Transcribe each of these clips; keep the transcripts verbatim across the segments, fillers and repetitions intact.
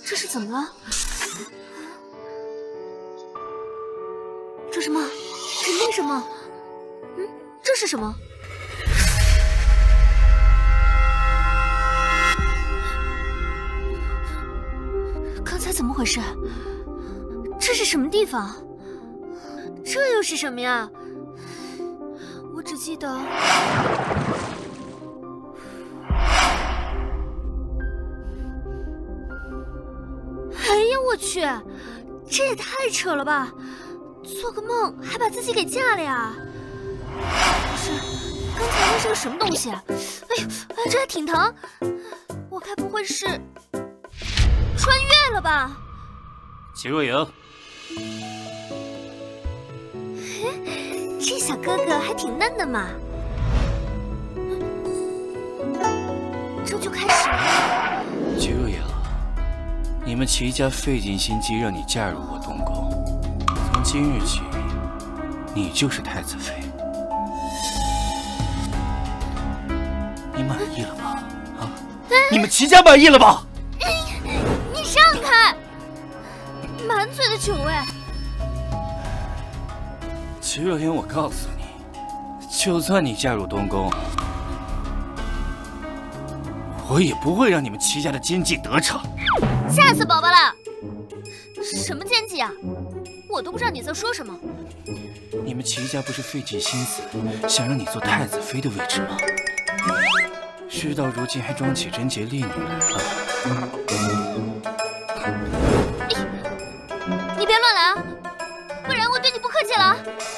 这是怎么了？这什么？这那什么？嗯，这是什么？刚才怎么回事？这是什么地方？这又是什么呀？我只记得……哎呀，我去！这也太扯了吧！做个梦还把自己给嫁了呀？可是刚才那是个什么东西？哎呦，哎，这还挺疼！我该不会是穿越了吧？ 齐若莹， 这小哥哥还挺嫩的嘛。这就开始了。 齐若莹，你们齐家费尽心机让你嫁入我东宫。 从今日起，你就是太子妃。你满意了吧？啊，你们齐家满意了吧？ 你让开！满嘴的酒味。 齐若云，我告诉你，就算你嫁入东宫，我也不会让你们齐家的奸计得逞。 吓死宝宝了！什么奸计啊？ 我都不知道你在说什么。 你们齐家不是费尽心思想让你做太子妃的位置吗？事到如今还装起贞洁烈女来了。 你别乱来啊，不然我对你不客气了啊！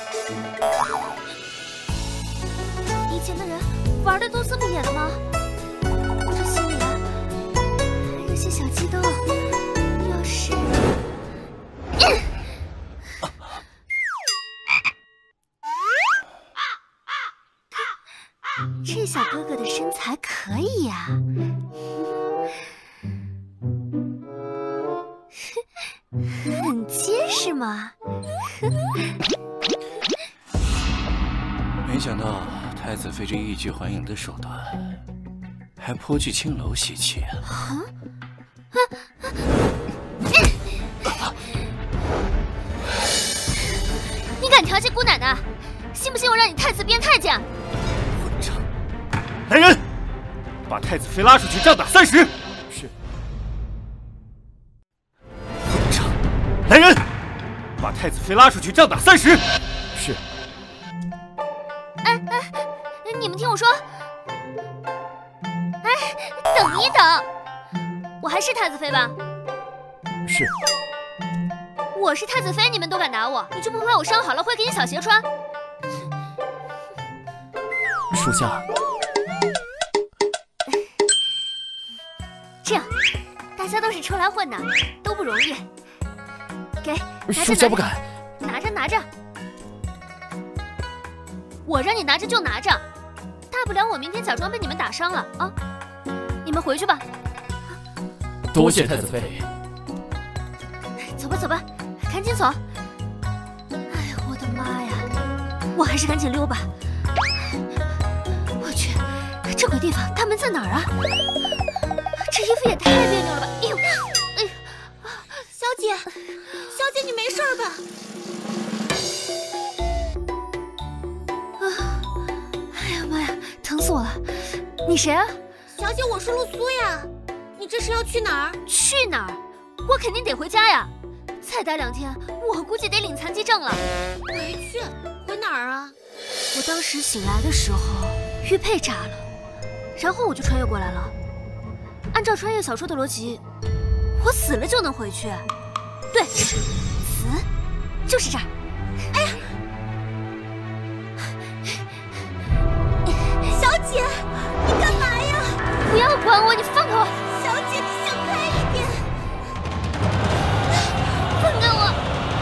以前的人玩的都这么野了吗？我这心里啊有些小激动。要是…… 这小哥哥的身材可以呀、啊，很结实嘛。 没想到太子妃这欲拒还迎的手段，还颇具青楼习气啊！啊啊你敢调戏姑奶奶，信不信我让你太子变太监？ 来人，把太子妃拉出去，杖打三十。是。混账！来人，把太子妃拉出去，杖打三十。是。 哎哎，你们听我说，哎，等一等，我还是太子妃吧？ 是。 我是太子妃，你们都敢打我，你就不怕我伤好了会给你小鞋穿？ 属下。 这样，大家都是出来混的，都不容易。给， 属下不敢。 拿着拿着，我让你拿着就拿着，大不了我明天假装被你们打伤了啊！你们回去吧。 多谢太子妃。 走吧走吧，赶紧走。哎呀，我的妈呀！我还是赶紧溜吧。我去，这鬼地方，大门在哪儿啊？ 这衣服也太别扭了吧！哎呦，哎呦， 小姐，小姐，你没事吧？ 啊！哎呀妈呀，疼死我了！你谁啊？ 小姐，我是露苏呀。你这是要去哪儿？ 去哪儿？我肯定得回家呀！再待两天，我估计得领残疾证了。 回去？回哪儿啊？ 我当时醒来的时候，玉佩炸了，然后我就穿越过来了。 按照穿越小说的逻辑，我死了就能回去。对，死就是这儿。哎呀， 小姐，你干嘛呀？ 不要管我，你放开我！ 小姐，你想开一点。 放开我！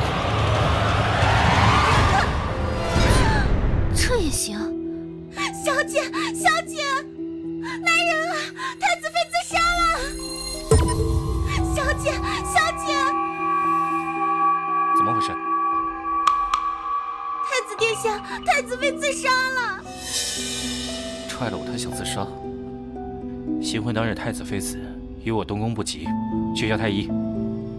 这也行？ 小姐，小姐，来人啊！太子妃自杀了！小姐，小姐， 怎么回事？ 太子殿下，太子妃自杀了！ 踹了我，他想自杀。新婚当日，太子妃死，与我东宫不吉，去叫太医。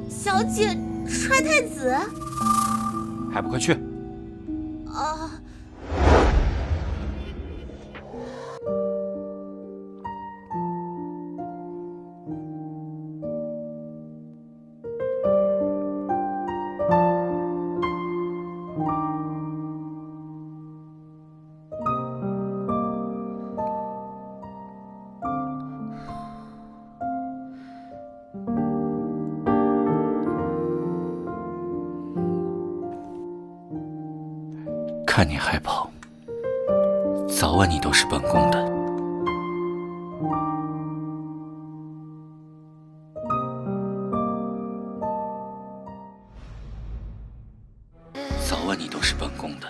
小姐踹太子？ 还不快去！ 啊！ 看你还跑，早晚你都是本宫的。早晚你都是本宫的。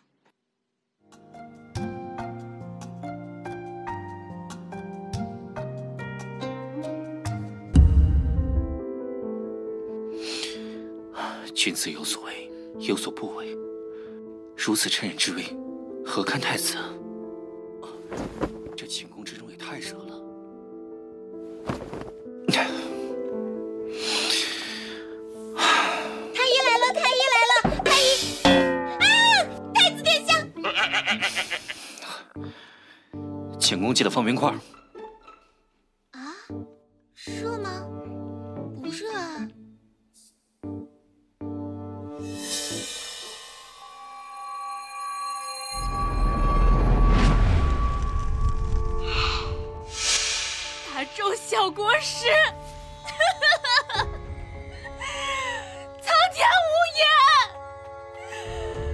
君子有所为，有所不为。如此趁人之危，何堪太子啊？这寝宫之中也太热了。 太医来了！太医来了！太医！啊！太子殿下！ 寝宫记得放冰块。 啊？热吗？不热啊。 众小国师，苍天无言。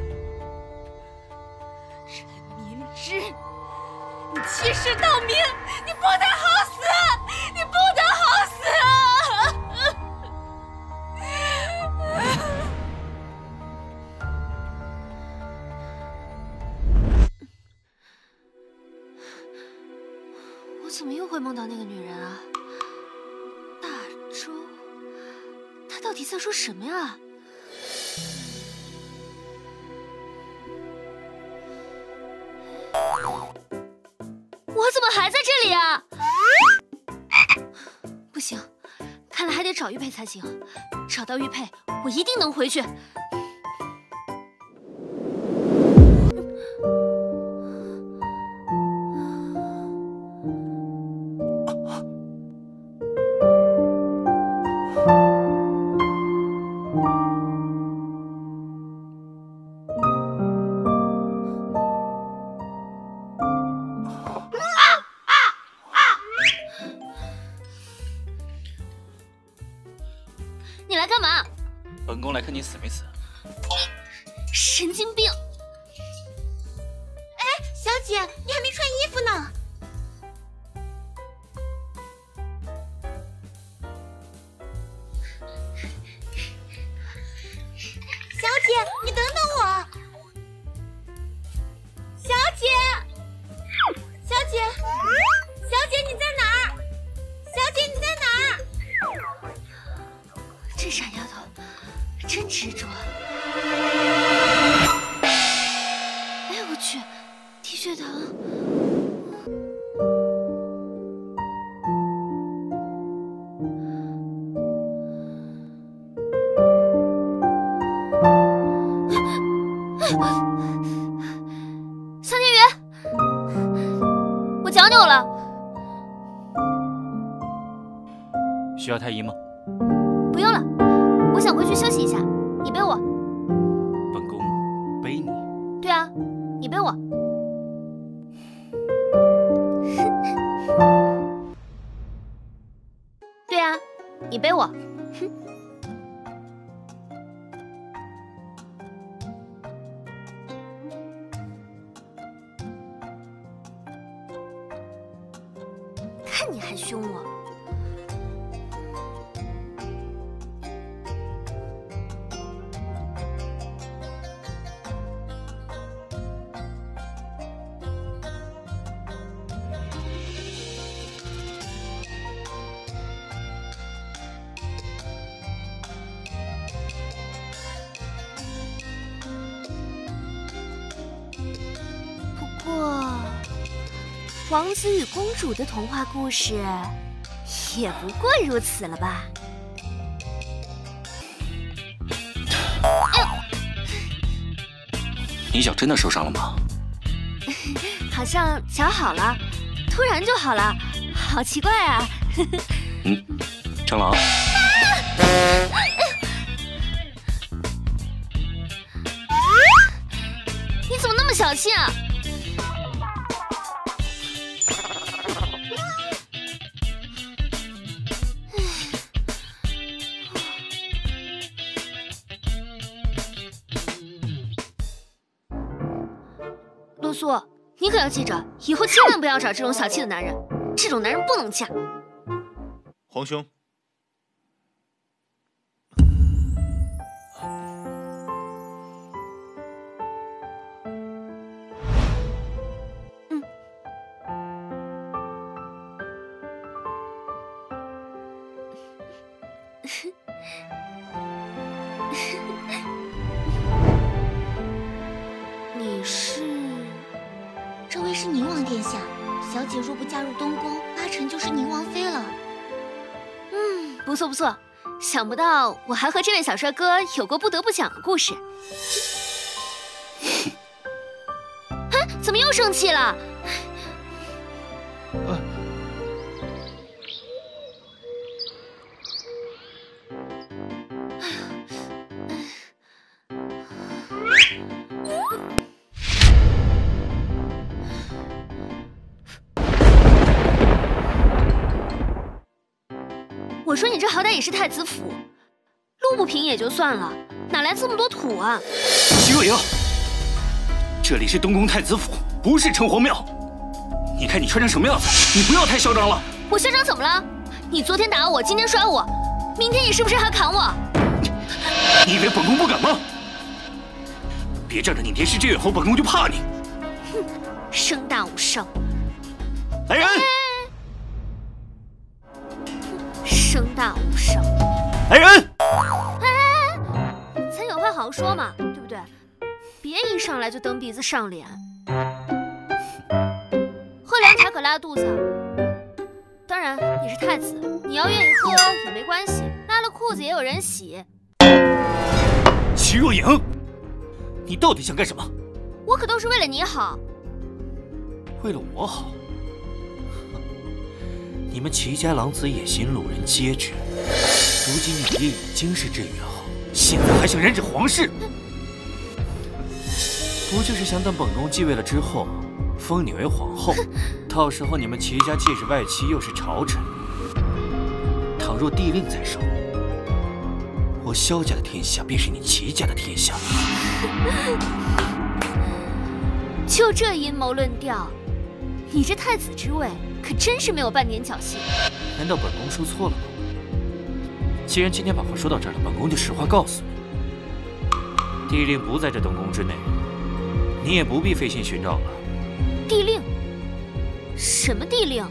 陈明之，你欺世盗名，你不得好死，你不得好死啊！我怎么又会梦到那个女人啊？大周，她到底在说什么呀？我怎么还在这里啊？不行，看来还得找玉佩才行。找到玉佩，我一定能回去。你来干嘛？ 本宫来看你死没死。 神经病！ 哎，小姐，你还没穿衣服呢。小姐，你等等我。小姐，小姐，小姐你在哪儿？小姐你在哪儿？ 这傻丫头真执着。哎，我去，低血糖。苍天宇，我讲究了。 需要太医吗？ 不用了，我想回去休息一下，你背我。 本宫背你？ 对啊，你背我。对啊，你背我。哼。看你还凶我。不过，王子与公主的童话故事也不过如此了吧？ 你脚真的受伤了吗？ 好像脚好了，突然就好了，好奇怪啊！ 嗯，蟑螂。 你怎么那么小气啊？露苏，你可要记着，以后千万不要找这种小气的男人，这种男人不能嫁。 皇兄， 嗯。你是？ 这位是宁王殿下，小姐若不嫁入东宫，八成就是宁王妃了。 嗯，不错不错，想不到我还和这位小帅哥有过不得不讲的故事。哎，怎么又生气了？ 呃我说你这好歹也是太子府，路不平也就算了，哪来这么多土啊？ 齐若莹，这里是东宫太子府，不是城隍庙。你看你穿成什么样子，你不要太嚣张了。 我嚣张怎么了？你昨天打我，今天摔我，明天你是不是还砍我？ 你以为本宫不敢吗？别仗着你年事渐远后，本宫就怕你。 哼，声大无声。 来人！ 声大无声。 来人！ 哎，咱有话好好说嘛，对不对？别一上来就蹬鼻子上脸。喝凉茶可拉肚子。当然，你是太子，你要愿意喝也没关系，拉了裤子也有人洗。 齐若莹，你到底想干什么？ 我可都是为了你好。 为了我好？你们齐家狼子野心，路人皆知。如今你爹已经是镇元后，现在还想染指皇室，不就是想等本宫继位了之后，封你为皇后？到时候你们齐家既是外戚，又是朝臣。倘若帝令在手，我萧家的天下便是你齐家的天下。 就这阴谋论调，你这太子之位可真是没有半点侥幸。 难道本宫说错了吗？既然今天把话说到这儿了，本宫就实话告诉你，帝令不在这东宫之内，你也不必费心寻找了。 帝令？什么帝令？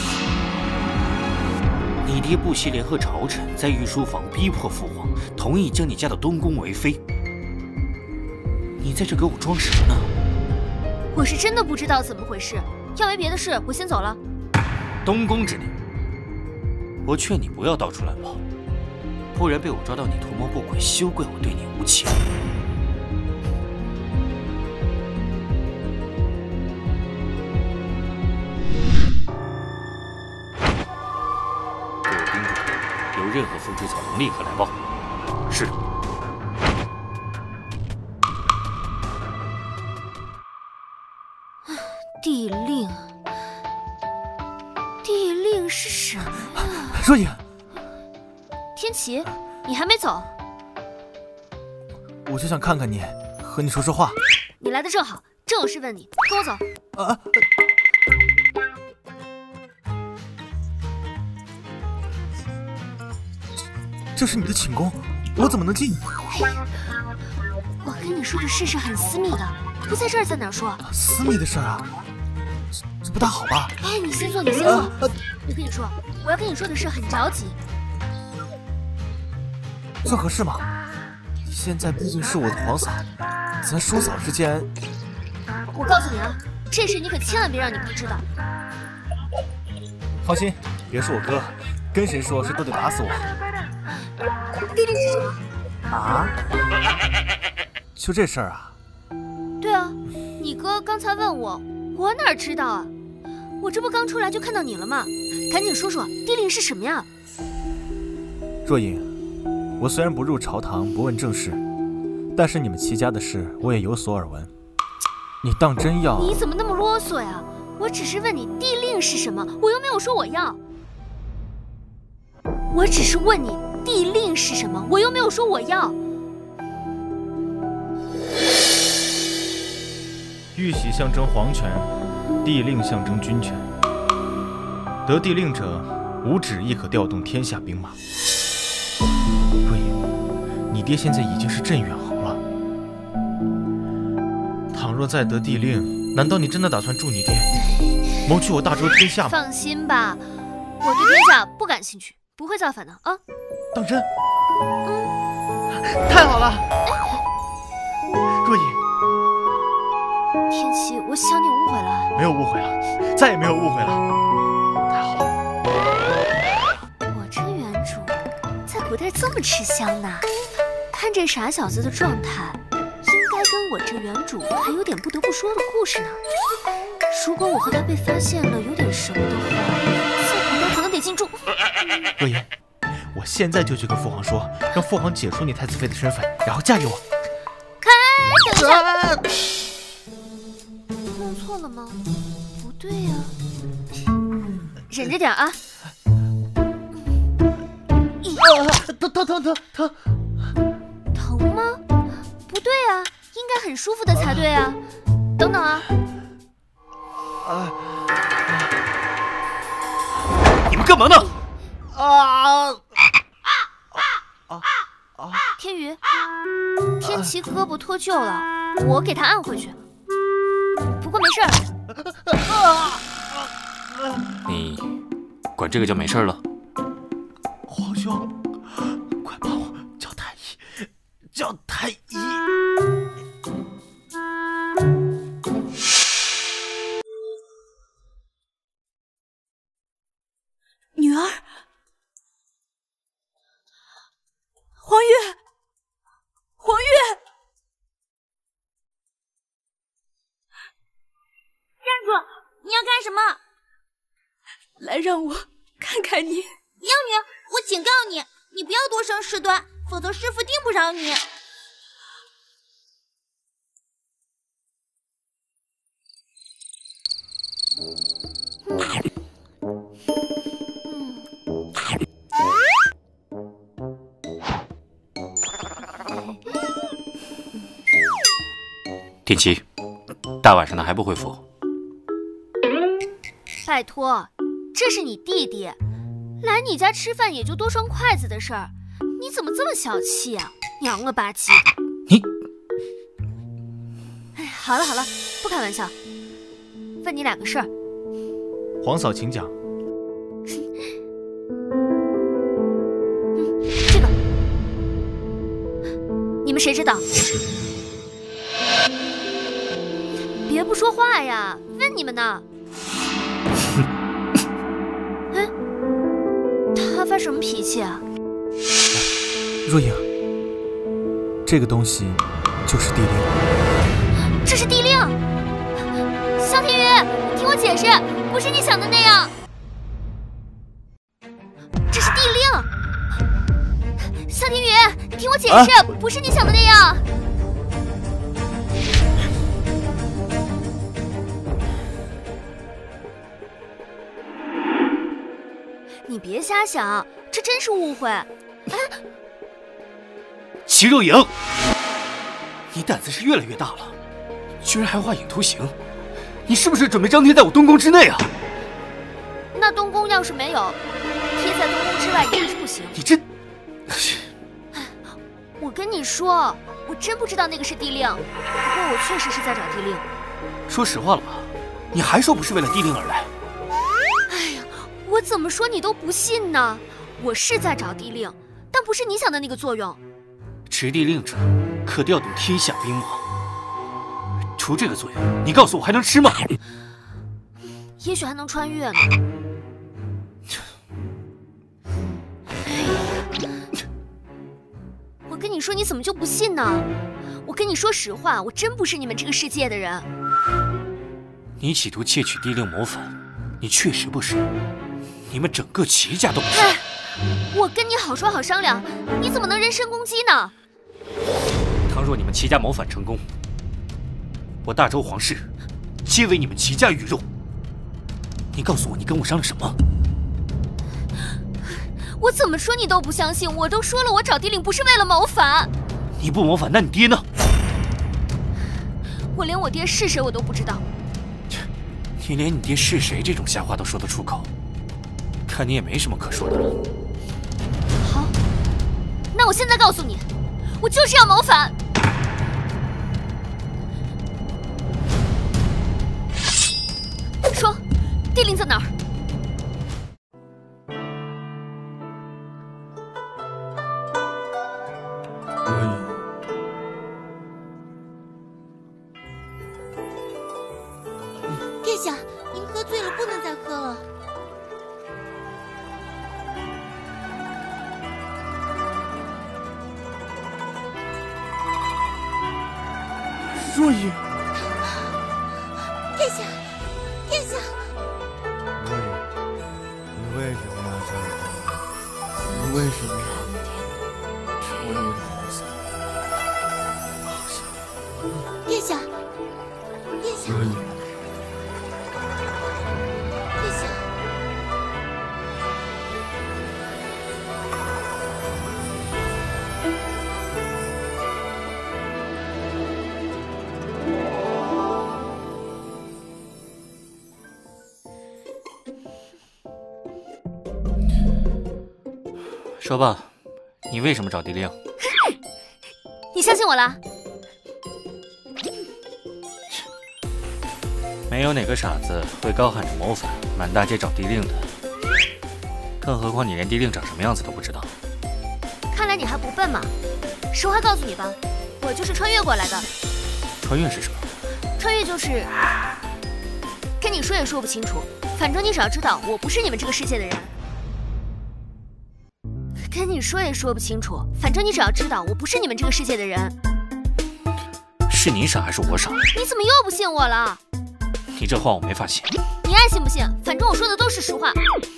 你爹不惜联合朝臣，在御书房逼迫父皇同意将你嫁到东宫为妃。你在这给我装什么呢？ 我是真的不知道怎么回事。要没别的事，我先走了。 东宫之内，我劝你不要到处乱跑，不然被我抓到你图谋不轨，休怪我对你无情。给我盯住，有任何风吹草动立刻来报。是。 帝令，帝令是什么呀？ 若影， 天齐，你还没走？ 我就想看看你，和你说说话。 你来的正好，正有事问你，跟我走。 啊！这是你的寝宫，我怎么能进去？ 我跟你说的事是很私密的，不在这儿在哪儿说？ 私密的事啊，这这不大好吧？ 哎，你先坐，你先坐。啊啊、我跟你说，我要跟你说的事很着急。 这合适吗？现在毕竟是我的皇嫂，咱叔嫂之间…… 我告诉你啊，这事你可千万别让你哥知道。 放心，别是我哥，跟谁说谁都得打死我。 帝令是什么？ 啊？就这事儿啊？ 对啊，你哥刚才问我，我哪知道啊？我这不刚出来就看到你了吗？赶紧说说，地令是什么呀？ 若隐，我虽然不入朝堂，不问政事，但是你们齐家的事我也有所耳闻。你当真要？ 你怎么那么啰嗦呀？我只是问你地令是什么，我又没有说我要。我只是问你地令是什么，我又没有说我要。 玉玺象征皇权，地令象征军权。得地令者，无旨亦可调动天下兵马。若隐，你爹现在已经是镇远侯了，倘若再得地令，难道你真的打算助你爹，谋取我大周天下吗？ 放心吧，我对天下不感兴趣，不会造反的啊。 当真？ 嗯， 太好了。若隐， 天琪，我想你误会了。 没有误会了，再也没有误会了。太好了。 我这原主在古代这么吃香呢，看这傻小子的状态，应该跟我这原主还有点不得不说的故事呢。如果我和他被发现了有点什么的话，在古代可能得进驻。 若隐，我现在就去跟父皇说，让父皇解除你太子妃的身份，然后嫁给我。 开，等一下，弄错了吗？不对呀、啊，忍着点啊。 疼疼疼疼疼！ 疼吗？不对啊，应该很舒服的才对啊。等等啊！ 啊！ 你们干嘛呢？ 啊！啊啊！ 天宇，天琪胳膊脱臼了，我给他按回去。不过没事儿。 你管这个叫没事了？ 皇兄，快帮我叫太医，叫太医！ 女儿，黄月，黄月， 站住！你要干什么？ 来让我看看你。 妖女，我警告你，你不要多生事端，否则师傅定不饶你。 天琪，大晚上的还不回府？ 拜托，这是你弟弟，来你家吃饭也就多双筷子的事儿，你怎么这么小气啊？娘了吧唧的！ 你， 哎，好了好了，不开玩笑，问你两个事儿。 皇嫂，请讲。 嗯，这个，你们谁知道？别不说话呀，问你们呢。哎，他发什么脾气啊？ 若影，这个东西就是地令。 这是地令。萧天宇，你听我解释，不是你想的那样。这是地令。萧天宇，你听我解释，啊、不是你想的那样。你别瞎想，这真是误会。哎， 齐若影，你胆子是越来越大了，居然还画影图形，你是不是准备张贴在我东宫之内啊？ 那东宫要是没有，贴在东宫之外也是不行。 你这…… 我跟你说，我真不知道那个是地令，不过我确实是在找地令。 说实话了吧？你还说不是为了地令而来？ 我怎么说你都不信呢？我是在找地令，但不是你想的那个作用。 持地令者可调动天下兵马，除这个作用，你告诉我还能吃吗？ 也许还能穿越呢。我跟你说，你怎么就不信呢？ 我跟你说实话，我真不是你们这个世界的人。 你企图窃取地令谋反，你确实不是，你们整个齐家都不是。 哎，我跟你好说好商量，你怎么能人身攻击呢？ 倘若你们齐家谋反成功，我大周皇室皆为你们齐家鱼肉。你告诉我，你跟我商量什么？ 我怎么说你都不相信，我都说了，我找地令不是为了谋反。 你不谋反，那你爹呢？ 我连我爹是谁我都不知道。 你连你爹是谁这种瞎话都说得出口，看你也没什么可说的了。 好，那我现在告诉你，我就是要谋反。说，地令在哪儿？ 殿下，您喝醉了，不能再喝了。 若雨， 殿下，殿下， 若雨，你为什么要这样？你为什么要抽你的红色？ 殿下，殿下， 若雨。 殿下， 说吧，你为什么找地令？ 你相信我了？ 没有哪个傻子会高喊着谋反，满大街找地令的。更何况你连地令长什么样子都不知道。 看来你还不笨嘛。实话告诉你吧，我就是穿越过来的。 穿越是什么？ 穿越就是跟你说也说不清楚，反正你只要知道我不是你们这个世界的人。跟你说也说不清楚，反正你只要知道我不是你们这个世界的人。 是你傻还是我傻？ 你怎么又不信我了？ 你这话我没法信。 你爱信不信，反正我说的都是实话。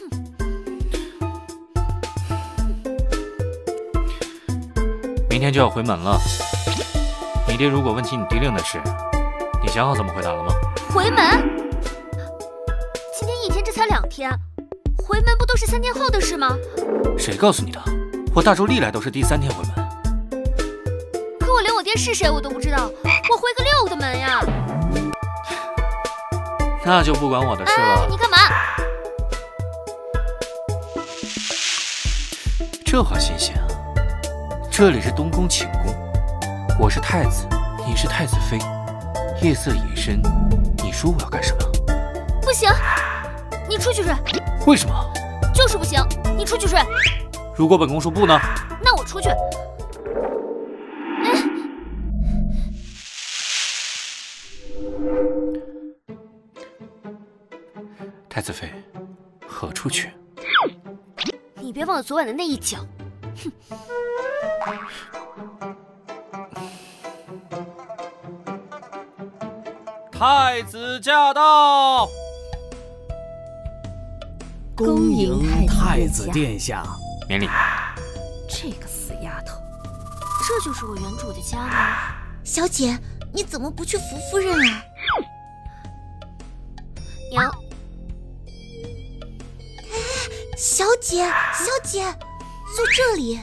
明天就要回门了，你爹如果问起你地令的事，你想好怎么回答了吗？ 回门？今天一天，这才两天，回门不都是三天后的事吗？ 谁告诉你的？我大周历来都是第三天回门。 可我连我爹是谁我都不知道，我回个六的门呀！ 那就不管我的事了。 哎，你干嘛？ 这话新鲜啊！这里是东宫寝宫，我是太子，你是太子妃。夜色已深，你说我要干什么？ 不行，你出去睡。 为什么？ 就是不行，你出去睡。 如果本宫说不呢？ 那我出去。哎， 太子妃，何处去？ 你别忘了昨晚的那一脚。哼。 太子驾到！ 恭迎太子殿下。 免礼。 这个死丫头， 这就是我原主的家吗？ 小姐，你怎么不去扶夫人啊？ 娘。 小姐，小姐，坐这里。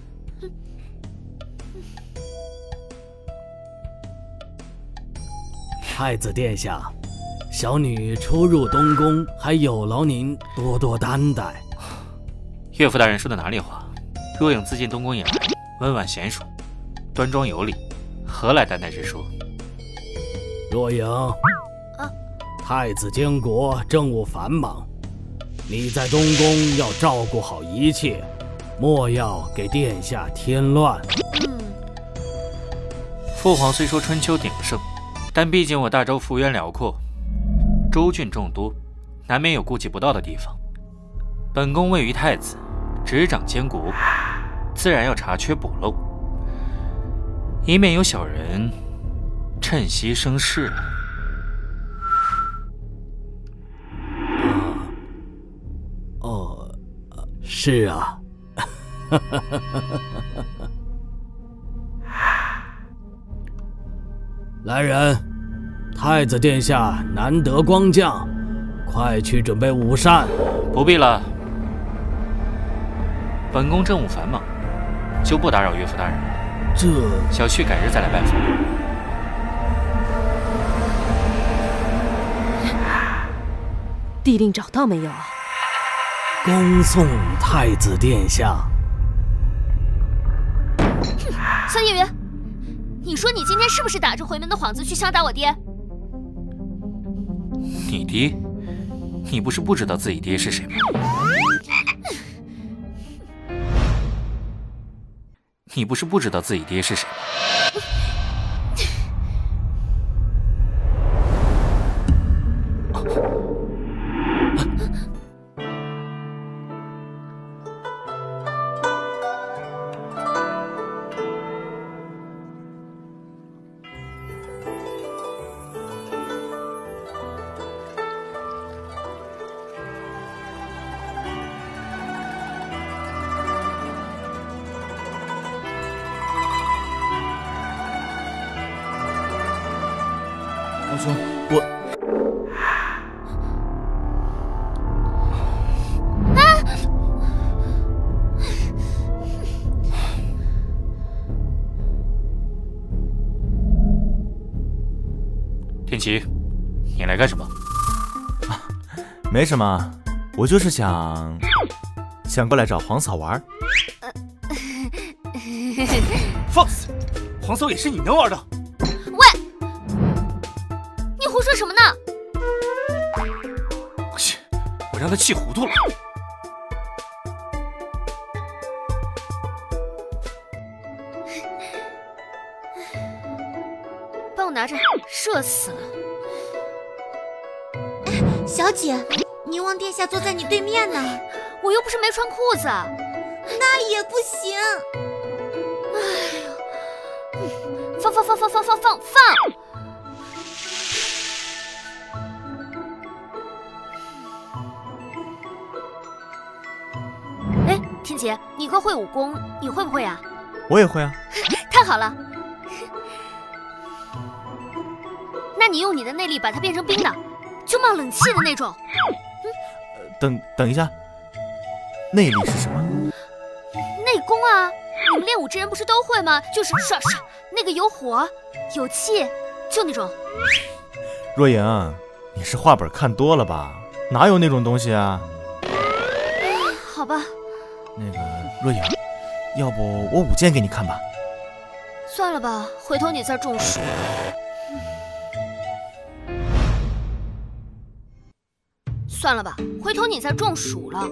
太子殿下，小女初入东宫，还有劳您多多担待。 岳父大人说的哪里话？若影自进东宫以来，温婉娴熟，端庄有礼，何来担待之说？ 若影， 啊， 太子监国，政务繁忙，你在东宫要照顾好一切，莫要给殿下添乱。 嗯， 父皇虽说春秋鼎盛，但毕竟我大周幅员辽阔，州郡众多，难免有顾及不到的地方。本宫位于太子，执掌监国，自然要查缺补漏。 以免有小人趁机生事。 哦，是啊。来人，太子殿下难得光降，快去准备午膳。 不必了，本宫政务繁忙，就不打扰岳父大人了。 这小婿改日再来拜访。 地令找到没有啊？ 恭送太子殿下。 萧夜云，你说你今天是不是打着回门的幌子去敲打我爹？ 你爹？你不是不知道自己爹是谁吗？你不是不知道自己爹是谁吗？ 皇兄，我天齐，你来干什么？ 啊，没什么，我就是想想过来找皇嫂玩。 放肆！皇嫂也是你能玩的？ 喂，你胡说什么呢？ 切，我让他气糊涂了。 帮我拿着，热死了。 小姐，宁王殿下坐在你对面呢， 我又不是没穿裤子。 那也不行。 哎呦，放放放放放放放放！哎，天杰，你哥会武功，你会不会啊？ 我也会啊。 太好了。那你用你的内力把它变成冰的，就冒冷气的那种。 嗯、等等一下，内力是什么？ 内功啊！你们练武之人不是都会吗？就是唰唰，那个有火有气，就那种。 若莹，你是画本看多了吧？哪有那种东西啊？ 好吧。 那个若莹，要不我舞剑给你看吧？ 算了吧，回头你再中暑。算了吧，回头你再中暑了。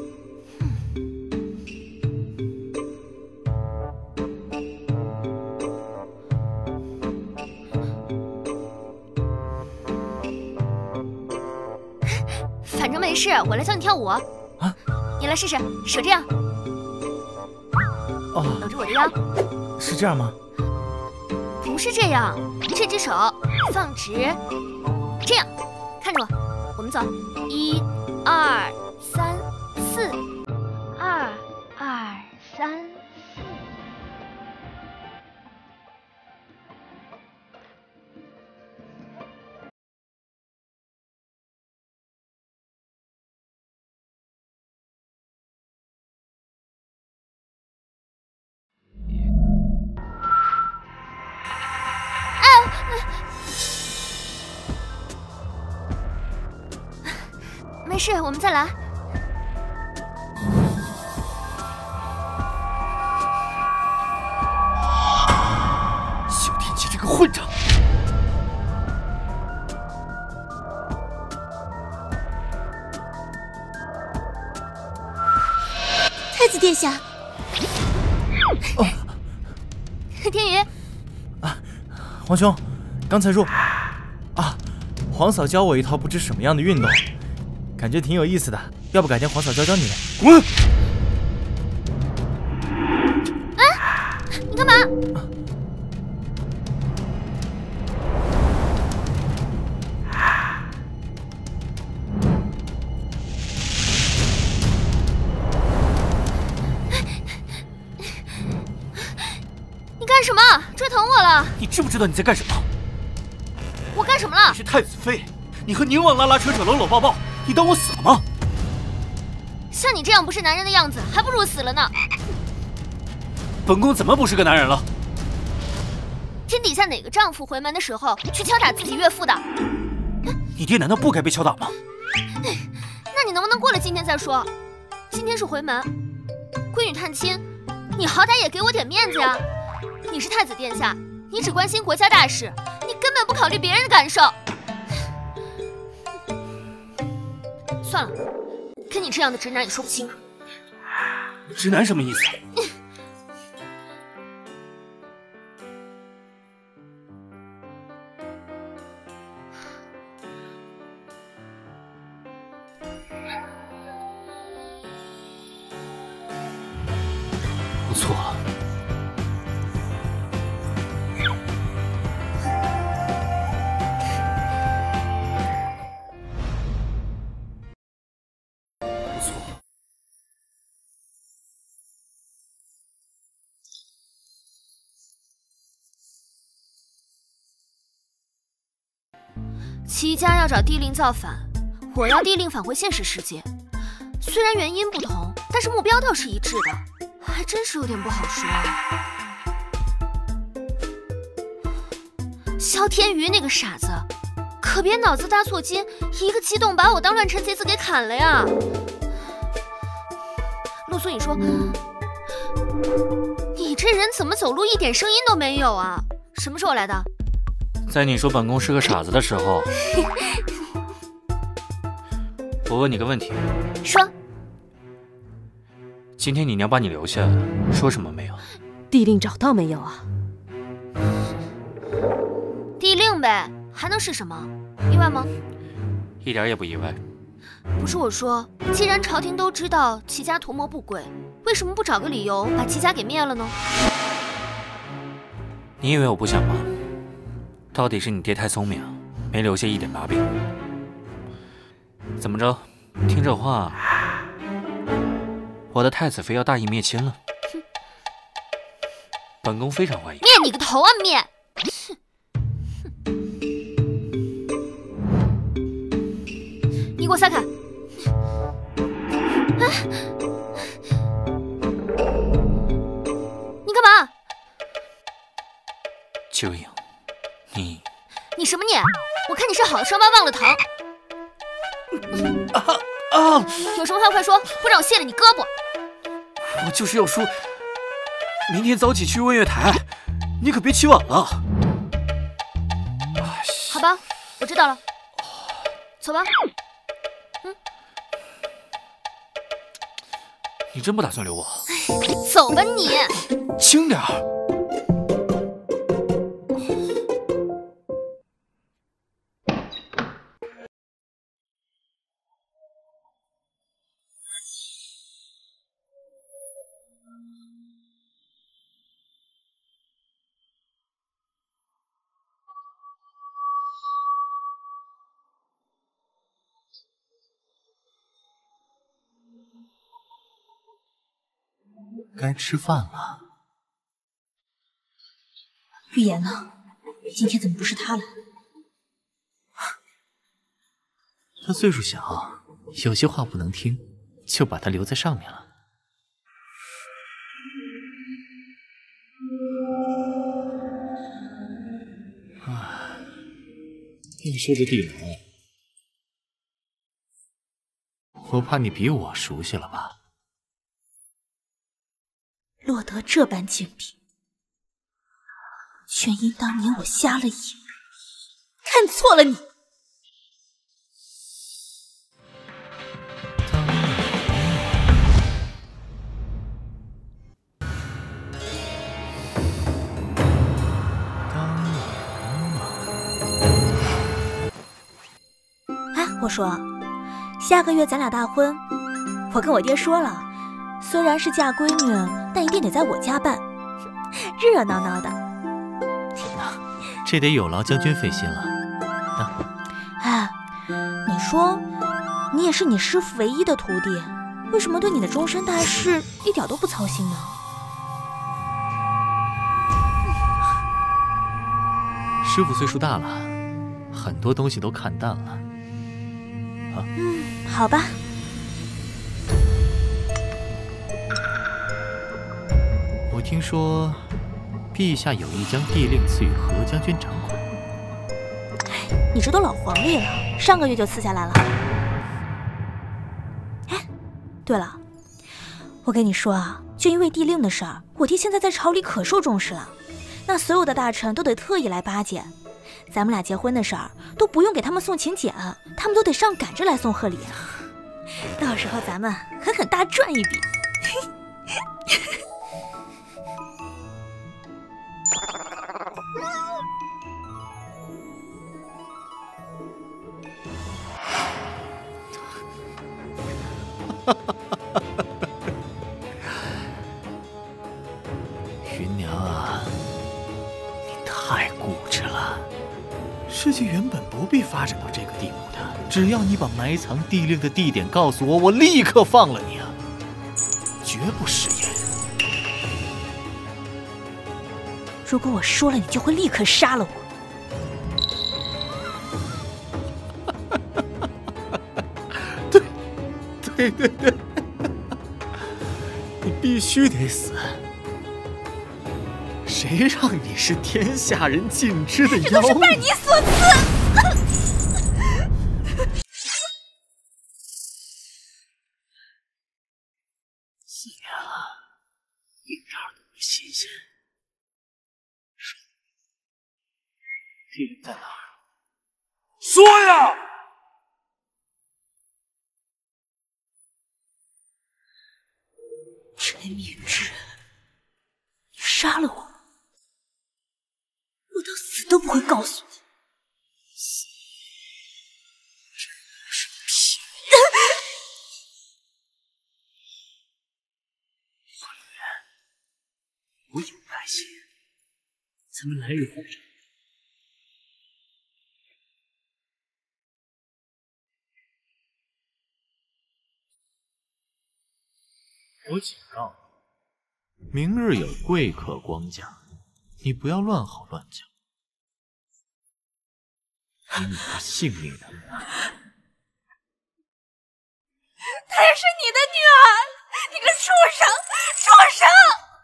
反正没事，我来教你跳舞。啊，你来试试，手这样。 哦， 搂着我的腰。 是这样吗？ 不是这样，这只手放直，这样，看着我，我们走，一、二、三、四，二、二、三、四。没事，我们再来。 萧天齐这个混账！ 太子殿下， 哦， 天宇， 啊，皇兄，刚才入啊，皇嫂教我一套不知什么样的运动。感觉挺有意思的，要不改天皇嫂教教你？ 滚！ 哎，你干嘛？ 干什么？追疼我了！ 你知不知道你在干什么？ 我干什么了？ 你是太子妃，你和宁王拉拉扯扯、搂搂抱抱，你当我死了吗？ 像你这样不是男人的样子，还不如死了呢。 本宫怎么不是个男人了？ 天底下哪个丈夫回门的时候去敲打自己岳父的？ 你爹难道不该被敲打吗？ 那你能不能过了今天再说？今天是回门，闺女探亲，你好歹也给我点面子呀！你是太子殿下，你只关心国家大事，你根本不考虑别人的感受。算了，跟你这样的直男也说不清。 直男什么意思？不错，不错。 齐家要找帝令造反，我要帝令返回现实世界。虽然原因不同，但是目标倒是一致的。还真是有点不好说啊。萧天瑜那个傻子，可别脑子搭错筋，一个激动把我当乱臣贼子给砍了呀！陆苏，你说，你这人怎么走路一点声音都没有啊？什么时候来的？ 在你说本宫是个傻子的时候，我问你个问题。 说。 今天你娘把你留下，说什么没有？ 帝令找到没有啊？ 帝令呗，还能是什么？意外吗？ 一点也不意外。 不是我说，既然朝廷都知道齐家图谋不轨，为什么不找个理由把齐家给灭了呢？ 你以为我不想吗？到底是你爹太聪明，没留下一点把柄。怎么着？听这话。我的太子妃要大义灭亲了，本宫非常欢迎。 灭你个头啊灭！你给我撒开！啊！你干嘛？ 秋影，你你什么你？我看你是好了伤疤忘了疼。 啊啊！ 有什么话快说，不然我卸了你胳膊。 我就是要说，明天早起去问月台，你可别起晚了。 好吧，我知道了，走吧。嗯， 你真不打算留我？ 走吧你。 轻点儿。 该吃饭了。 预言呢？今天怎么不是他来？ 他岁数小，有些话不能听，就把他留在上面了。啊，你说这地雷，我怕你比我熟悉了吧？ 落得这般境地，全因当年我瞎了眼，看错了你。哎，我说，下个月咱俩大婚，我跟我爹说了。虽然是嫁闺女，但一定得在我家办，热热闹闹的。 天哪，这得有劳将军费心了。啊、 哎，你说，你也是你师父唯一的徒弟，为什么对你的终身大事一点都不操心呢？ 师傅岁数大了，很多东西都看淡了。啊， 嗯，好吧。 我听说，陛下有意将帝令赐予何将军掌管。 你这都老皇帝了，上个月就赐下来了。哎，对了，我跟你说啊，就因为帝令的事儿，我弟现在在朝里可受重视了，那所有的大臣都得特意来巴结。咱们俩结婚的事儿都不用给他们送请柬，他们都得上赶着来送贺礼。到时候咱们狠狠大赚一笔。 芸娘啊，你太固执了。事情原本不必发展到这个地步的，只要你把埋藏帝令的地点告诉我，我立刻放了你啊，绝不食言。 如果我说了，你就会立刻杀了我。 对，对对对，你必须得死。谁让你是天下人尽知的妖女？ 这都是拜你所赐。 四年了，一点儿都不新鲜。帝令在哪儿？ 说呀！ 陈敏之，你杀了我，我到死都不会告诉你。 我有耐心，咱们来日方长。我警告你，明日有贵客光驾，你不要乱吼乱叫，以你的性命难保。 她也是你的女儿，你个畜生，畜生！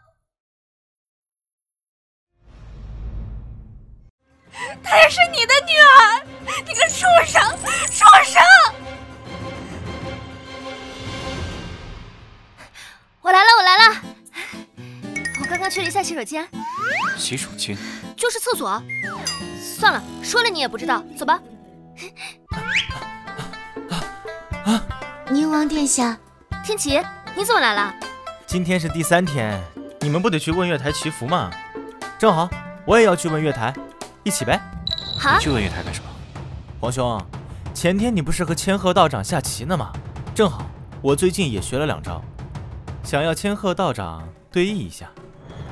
她也是你的女儿，你个畜生，畜生！ 我来了，我来了！我刚刚去了一下洗手间。 洗手间？ 就是厕所。算了，说了你也不知道，走吧。 宁王殿下， 天琪，你怎么来了？ 今天是第三天，你们不得去问月台祈福吗？正好，我也要去问月台，一起呗。 好， 你去问月台干什么？ 皇兄，前天你不是和千鹤道长下棋呢吗？正好，我最近也学了两招，想要千鹤道长对弈一下。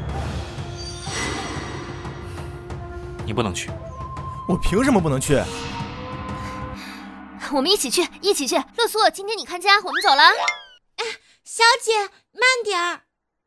你不能去。 我凭什么不能去？ 我们一起去，一起去。乐苏，今天你看家，我们走了。 哎，小姐，慢点儿。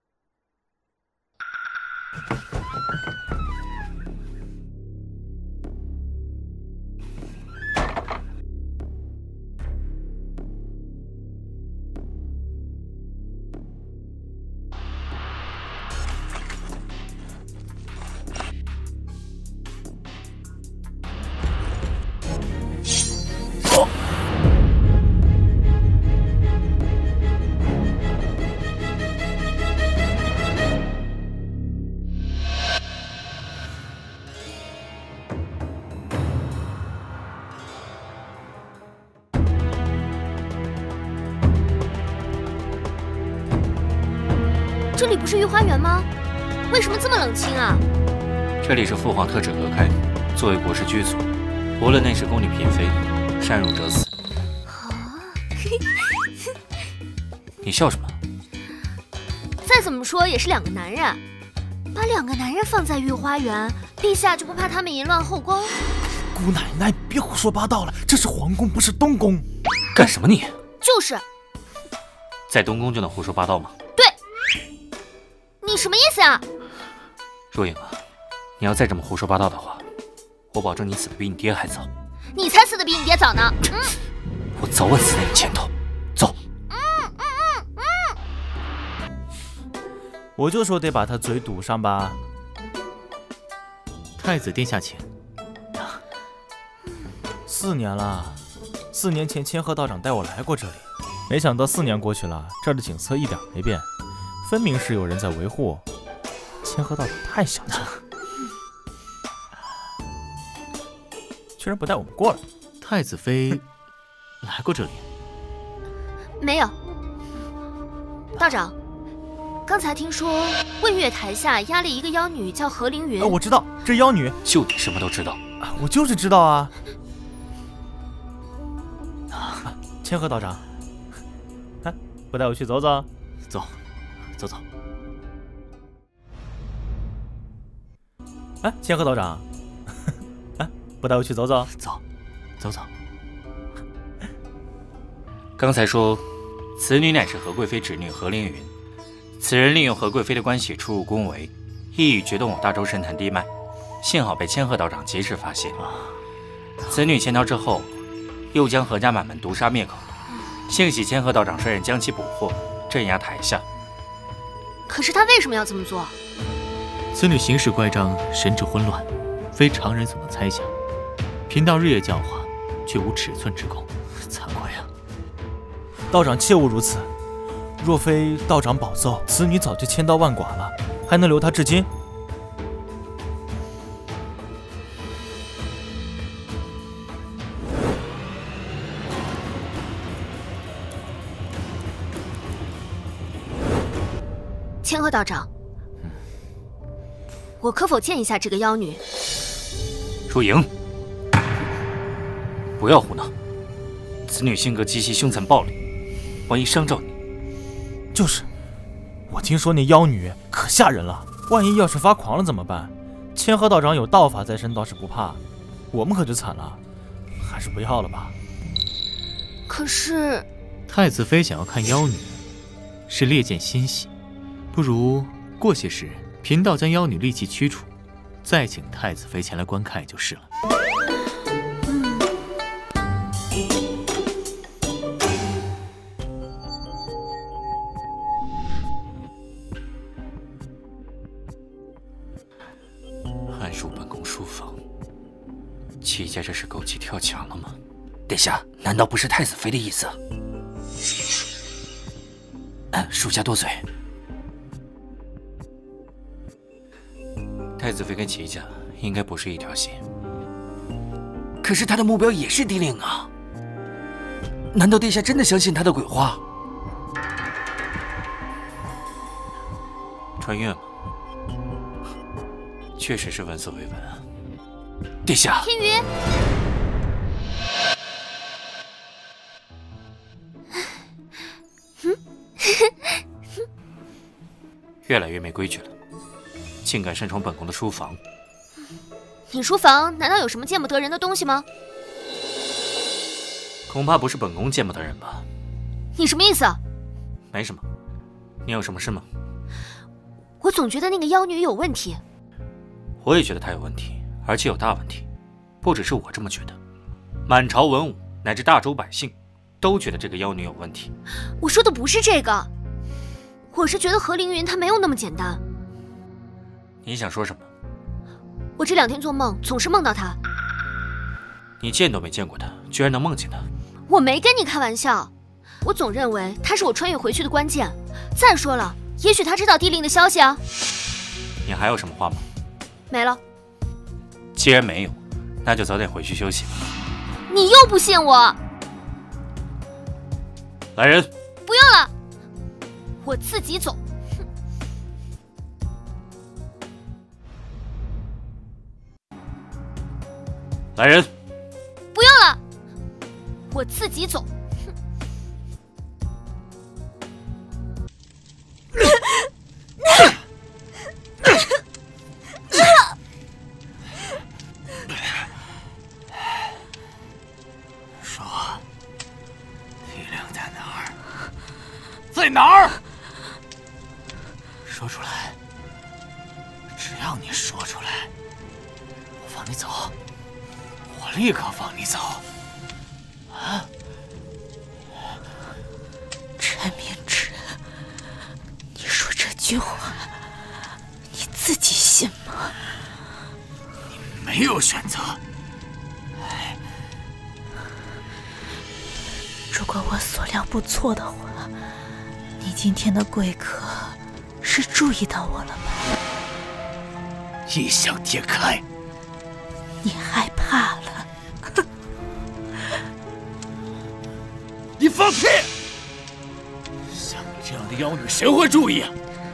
这里不是御花园吗？为什么这么冷清啊？ 这里是父皇特旨隔开，作为国师居所，无论内侍宫女嫔妃，擅入者死。你笑什么？ 再怎么说也是两个男人，把两个男人放在御花园，陛下就不怕他们淫乱后宫？ 姑奶奶，别胡说八道了，这是皇宫，不是东宫。 干什么你？ 就是， 在东宫就能胡说八道吗？ 对，你什么意思啊？ 若影啊，你要再这么胡说八道的话， 我保证你死的比你爹还早。 你才死的比你爹早呢！嗯， 我早晚死在你前头。走。 嗯嗯嗯嗯。我就说得把他嘴堵上吧。 太子殿下请。 四年了，四年前千鹤道长带我来过这里，没想到四年过去了，这儿的景色一点没变，分明是有人在维护。千鹤道长太小气了。居然不带我们过来！ 太子妃来过这里？ 没有。道长，刚才听说问月台下压了一个妖女，叫何凌云。 啊，我知道，这妖女就你什么都知道？ 我就是知道啊。啊，千鹤道长，哎，不带我去走走？ 走，走走。 哎，千鹤道长。不带我去走走？ 走，走走。 刚才说，此女乃是何贵妃侄女何凌云，此人利用何贵妃的关系出入宫闱，一语决动我大周神坛地脉，幸好被千鹤道长及时发现。此女潜逃之后，又将何家满门毒杀灭口，幸喜千鹤道长率人将其捕获，镇压台下。 可是他为什么要这么做？ 此女行事乖张，神志混乱，非常人所能猜想。贫道日夜教化，却无尺寸之功，惭愧啊！ 道长切勿如此，若非道长保奏，此女早就千刀万剐了，还能留她至今？ 千鹤道长，嗯、我可否见一下这个妖女？ 入营。不要胡闹！此女性格极其凶残暴戾，万一伤着你…… 就是，我听说那妖女可吓人了，万一要是发狂了怎么办？千鹤道长有道法在身，倒是不怕，我们可就惨了，还是不要了吧。 可是， 太子妃想要看妖女，是猎见欣喜，不如过些时，贫道将妖女立即驱除，再请太子妃前来观看就是了。 暗入本宫书房，齐家这是狗急跳墙了吗？殿下，难道不是太子妃的意思？嗯，属下多嘴。太子妃跟齐家应该不是一条心，可是他的目标也是地令啊！难道殿下真的相信他的鬼话？穿越吗？确实是闻所未闻啊！殿下， 天宇， 越来越没规矩了，竟敢擅闯本宫的书房！ 你书房难道有什么见不得人的东西吗？ 恐怕不是本宫见不得人吧？ 你什么意思？ 没什么，你有什么事吗？ 我总觉得那个妖女有问题。 我也觉得她有问题，而且有大问题。不只是我这么觉得，满朝文武乃至大周百姓都觉得这个妖女有问题。 我说的不是这个，我是觉得何凌云她没有那么简单。 你想说什么？ 我这两天做梦总是梦到她。 你见都没见过她，居然能梦见她？ 我没跟你开玩笑，我总认为她是我穿越回去的关键。再说了，也许她知道地令的消息啊。 你还有什么话吗？ 没了。 既然没有，那就早点回去休息吧。 你又不信我？ 来人！ 不用了，我自己走。 来人！ 不用了，我自己走。 说，地令在哪儿？在哪儿？说出来，只要你说出来，我放你走。 我立刻放你走。啊！ 陈明之，你说这句话，你自己信吗？ 你没有选择。 如果我所料不错的话，你今天的贵客是注意到我了吗？ 异想天开。 你害怕了？ 你放屁！像你这样的妖女，谁会注意啊？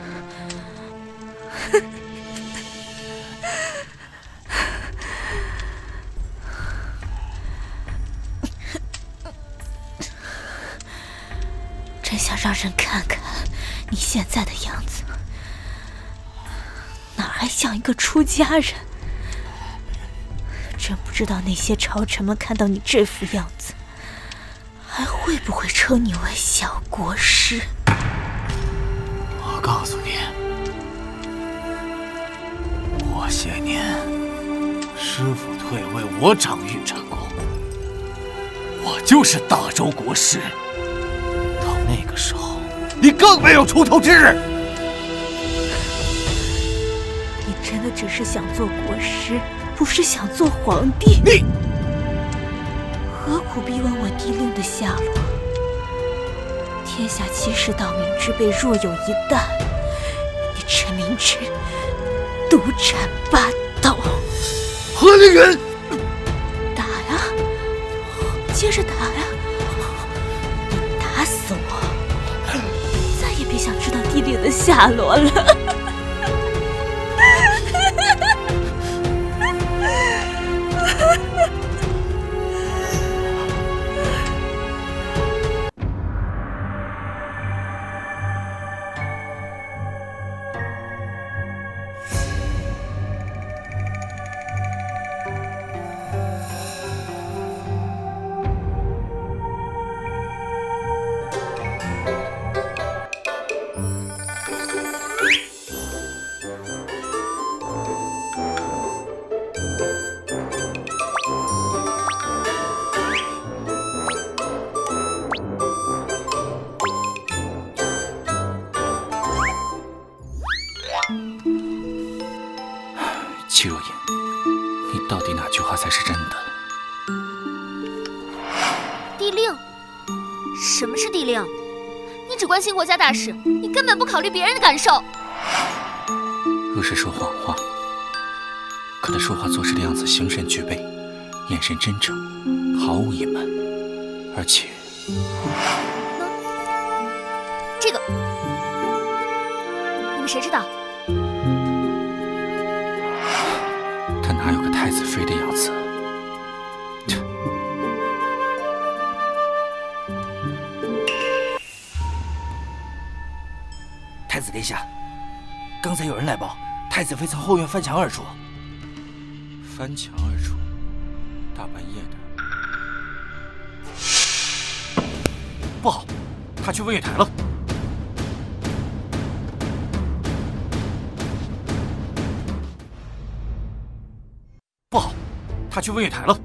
真想让人看看你现在的样子，哪还像一个出家人？真不知道那些朝臣们看到你这副样子，还会不会称你为小国师？ 我告诉你，过些年师父退位，我掌玉成功，我就是大周国师。到那个时候，你更没有出头之日。 你真的只是想做国师，不是想做皇帝？ 你何苦逼问我帝令的下落？天下七世道明之辈若有一旦，你陈明之独占八道。 何凌云， 打呀，接着打呀！你打死我，再也别想知道帝令的下落了。 戚若隐，你到底哪句话才是真的？ 帝令？什么是帝令？你只关心国家大事，你根本不考虑别人的感受。 若是说谎话，可他说话做事的样子形神俱备，眼神真诚，毫无隐瞒，而且…… 这个，你们谁知道？ 他哪有个太子妃的样子？太子殿下，刚才有人来报，太子妃从后院翻墙而出。翻墙而出，大半夜的，不好，他去问月台了。不好，他去问月台了。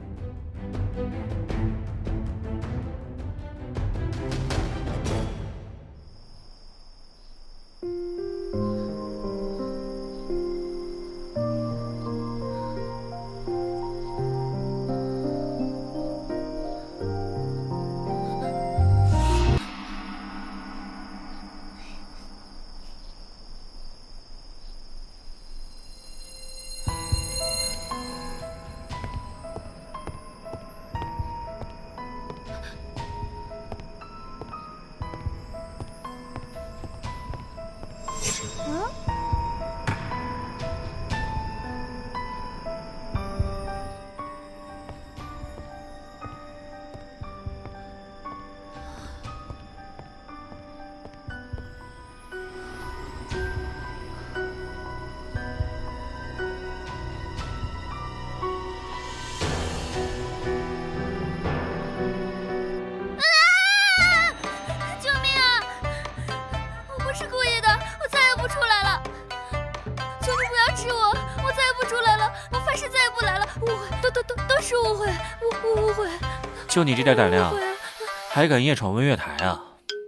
救命啊！我不是故意的，我再也不出来了。 误会。 就你这点胆量，还敢夜闯温月台啊？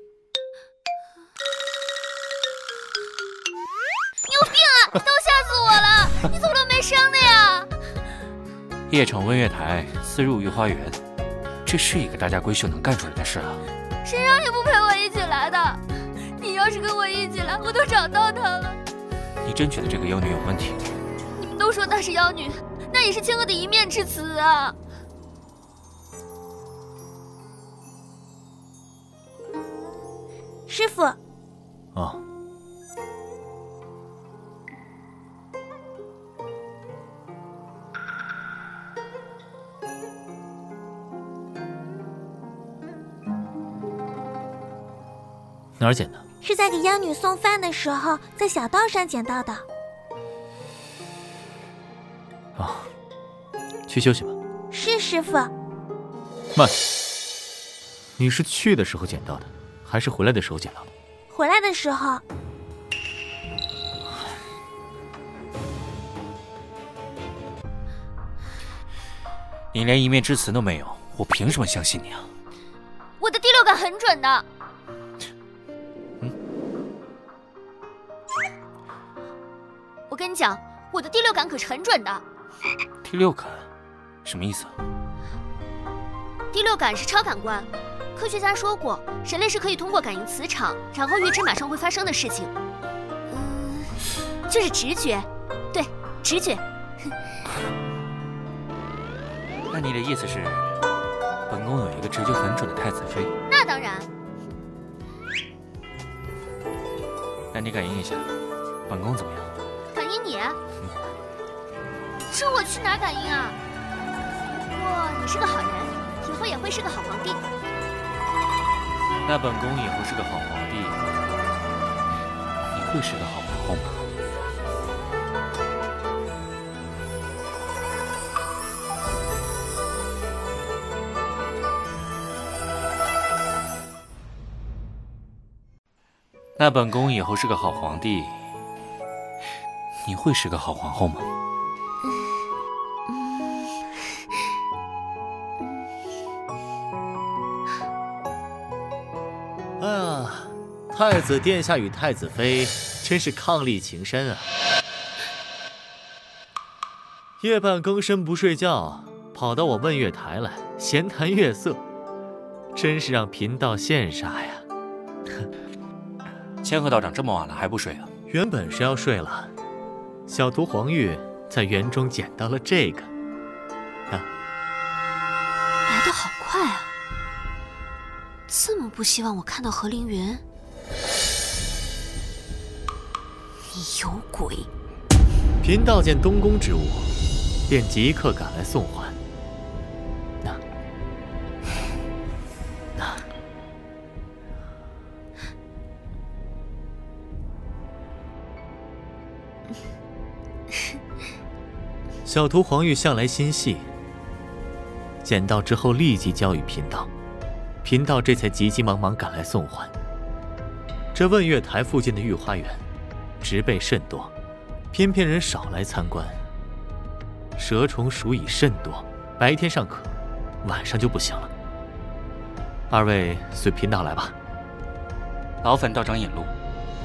你有病啊！你都吓死我了！你怎么都没声的呀？ 夜闯温月台，私入御花园，这是一个大家闺秀能干出来的事啊！ 谁让你不陪我一起来的？你要是跟我一起来，我都找到她了。 你真觉得这个妖女有问题？ 你们都说她是妖女，那也是千鹤的一面之词啊！ 师傅。 啊。哪儿捡的？ 是在给妖女送饭的时候，在小道上捡到的。 啊，去休息吧。 是师傅。 慢，你是去的时候捡到的，还是回来的时候捡到的？ 回来的时候。 你连一面之词都没有，我凭什么相信你啊？ 我的第六感很准的。我跟你讲，我的第六感可是很准的。 第六感，什么意思啊？ 第六感是超感官，科学家说过，人类是可以通过感应磁场，然后预知马上会发生的事情。嗯，就是直觉，对，直觉。 那你的意思是，本宫有一个直觉很准的太子妃？ 那当然。 那你感应一下，本宫怎么样？ 感应你？是我去哪感应啊？不过你是个好人，以后也会是个好皇帝。 那本宫以后是个好皇帝，你会是个好皇后吗？那本宫以后是个好皇帝，你会是个好皇后吗？ 哎呀，太子殿下与太子妃真是伉俪情深啊！夜半更深不睡觉，跑到我问月台来闲谈月色，真是让贫道羡煞呀！ 千鹤道长这么晚了还不睡啊？ 原本是要睡了，小徒黄玉在园中捡到了这个。啊， 来得好快啊！这么不希望我看到何凌云，你有鬼！ 贫道见东宫之物，便即刻赶来送还。那，那。小徒黄玉向来心细，捡到之后立即交与贫道，贫道这才急急忙忙赶来送还。这问月台附近的御花园，植被甚多，偏偏人少来参观，蛇虫鼠蚁甚多，白天尚可，晚上就不行了。二位随贫道来吧。 劳烦道长引路。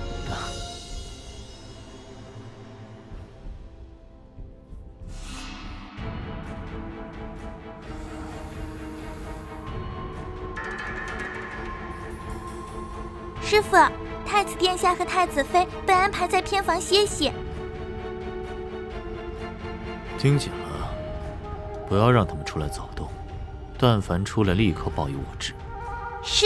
师傅，太子殿下和太子妃被安排在偏房歇息。 听紧了，不要让他们出来走动，但凡出来，立刻报与我知。 是。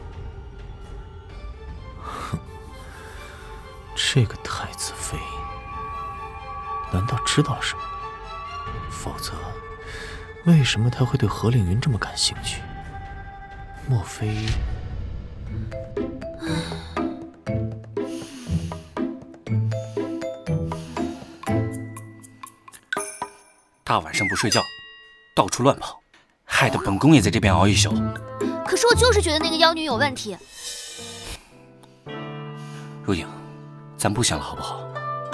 哼，这个太子妃难道知道了什么？否则，为什么他会对何凌云这么感兴趣？莫非…… 大晚上不睡觉，到处乱跑，害得本宫也在这边熬一宿。 可是我就是觉得那个妖女有问题。 如影，咱不想了好不好？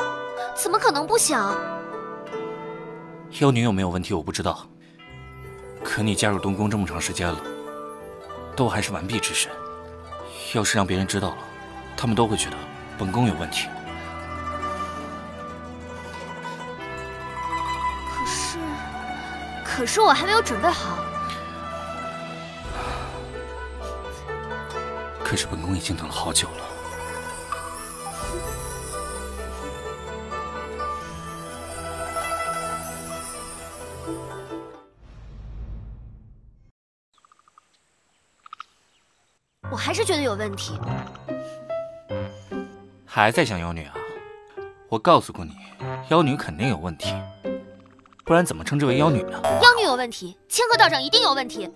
怎么可能不想？ 妖女有没有问题我不知道， 可你加入东宫这么长时间了，都还是完璧之身。要是让别人知道了，他们都会觉得本宫有问题。 可是，可是我还没有准备好。 可是本宫已经等了好久了。 我还是觉得有问题。 还在想妖女啊？我告诉过你，妖女肯定有问题，不然怎么称之为妖女呢？ 妖女有问题，千鹤道长一定有问题。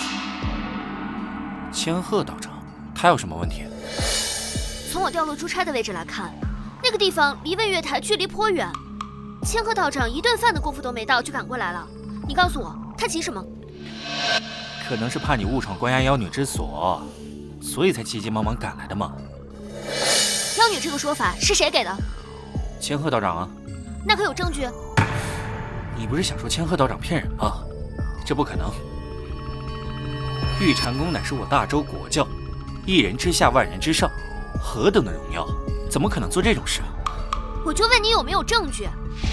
千鹤道长，他有什么问题？ 从我掉落珠钗的位置来看，那个地方离问月台距离颇远。千鹤道长一顿饭的功夫都没到就赶过来了。你告诉我，他急什么？ 可能是怕你误闯关押妖女之所，所以才急急忙忙赶来的嘛。 妖女这个说法是谁给的？ 千鹤道长啊。 那可有证据？ 你不是想说千鹤道长骗人吗？这不可能。玉蟾宫乃是我大周国教，一人之下，万人之上，何等的荣耀，怎么可能做这种事？ 我就问你有没有证据？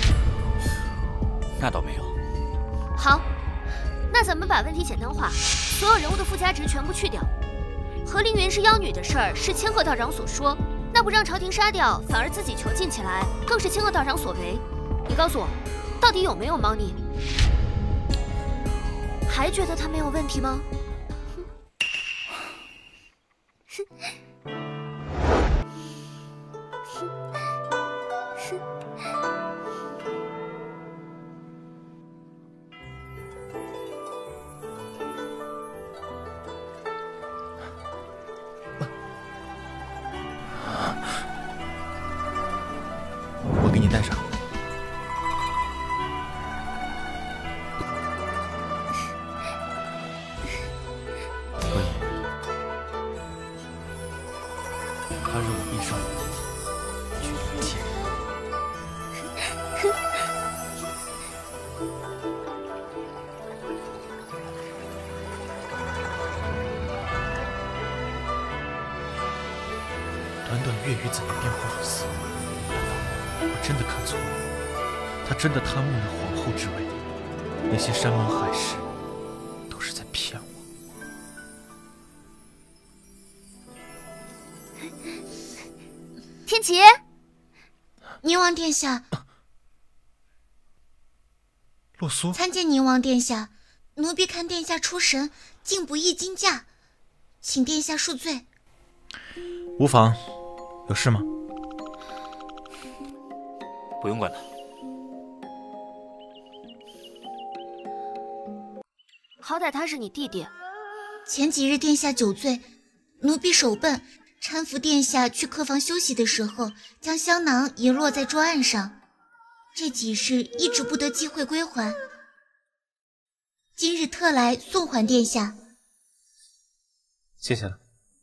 那倒没有。 好，那咱们把问题简单化，所有人物的附加值全部去掉。何凌云是妖女的事儿是千鹤道长所说，那不让朝廷杀掉，反而自己囚禁起来，更是千鹤道长所为。你告诉我，到底有没有猫腻？还觉得他没有问题吗？ 我给你带上。所以，他日我必胜，绝对贱人。短短月余怎么变化如此？我真的看错了，他真的贪慕那皇后之位，那些山盟海誓都是在骗我。 天齐，宁王殿下， 洛苏， 参见宁王殿下，奴婢看殿下出神，竟不易惊驾，请殿下恕罪。 无妨，有事吗？ 不用管他。 好歹他是你弟弟。 前几日殿下酒醉，奴婢手笨，搀扶殿下去客房休息的时候，将香囊遗落在桌案上，这几日一直不得机会归还，今日特来送还殿下。 谢谢了。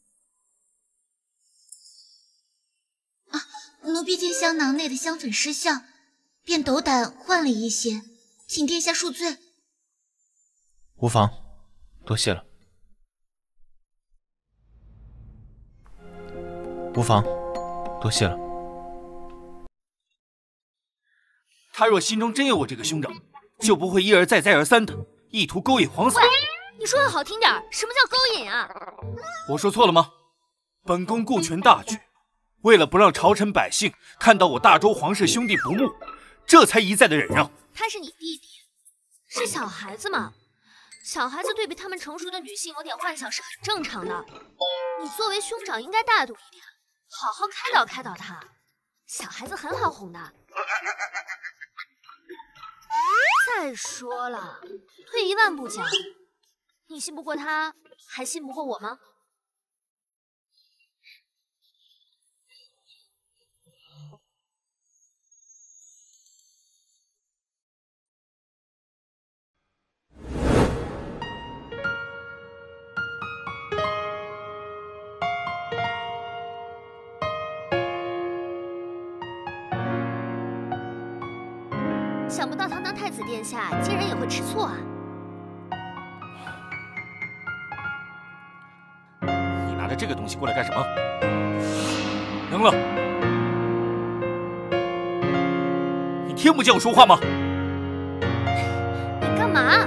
奴婢见香囊内的香粉失效，便斗胆换了一些，请殿下恕罪。 无妨，多谢了。无妨，多谢了。 他若心中真有我这个兄长，就不会一而再再而三的意图勾引皇嫂。 你说的好听点，什么叫勾引啊？ 我说错了吗？本宫顾全大局，为了不让朝臣百姓看到我大周皇室兄弟不睦，这才一再的忍让。 他是你弟弟，是小孩子嘛，小孩子对比他们成熟的女性有点幻想是很正常的。你作为兄长应该大度一点，好好开导开导他。小孩子很好哄的。再说了，退一万步讲，你信不过他，还信不过我吗？想不到堂堂太子殿下竟然也会吃醋啊！ 着这个东西过来干什么？扔了！你听不见我说话吗？ 你干嘛？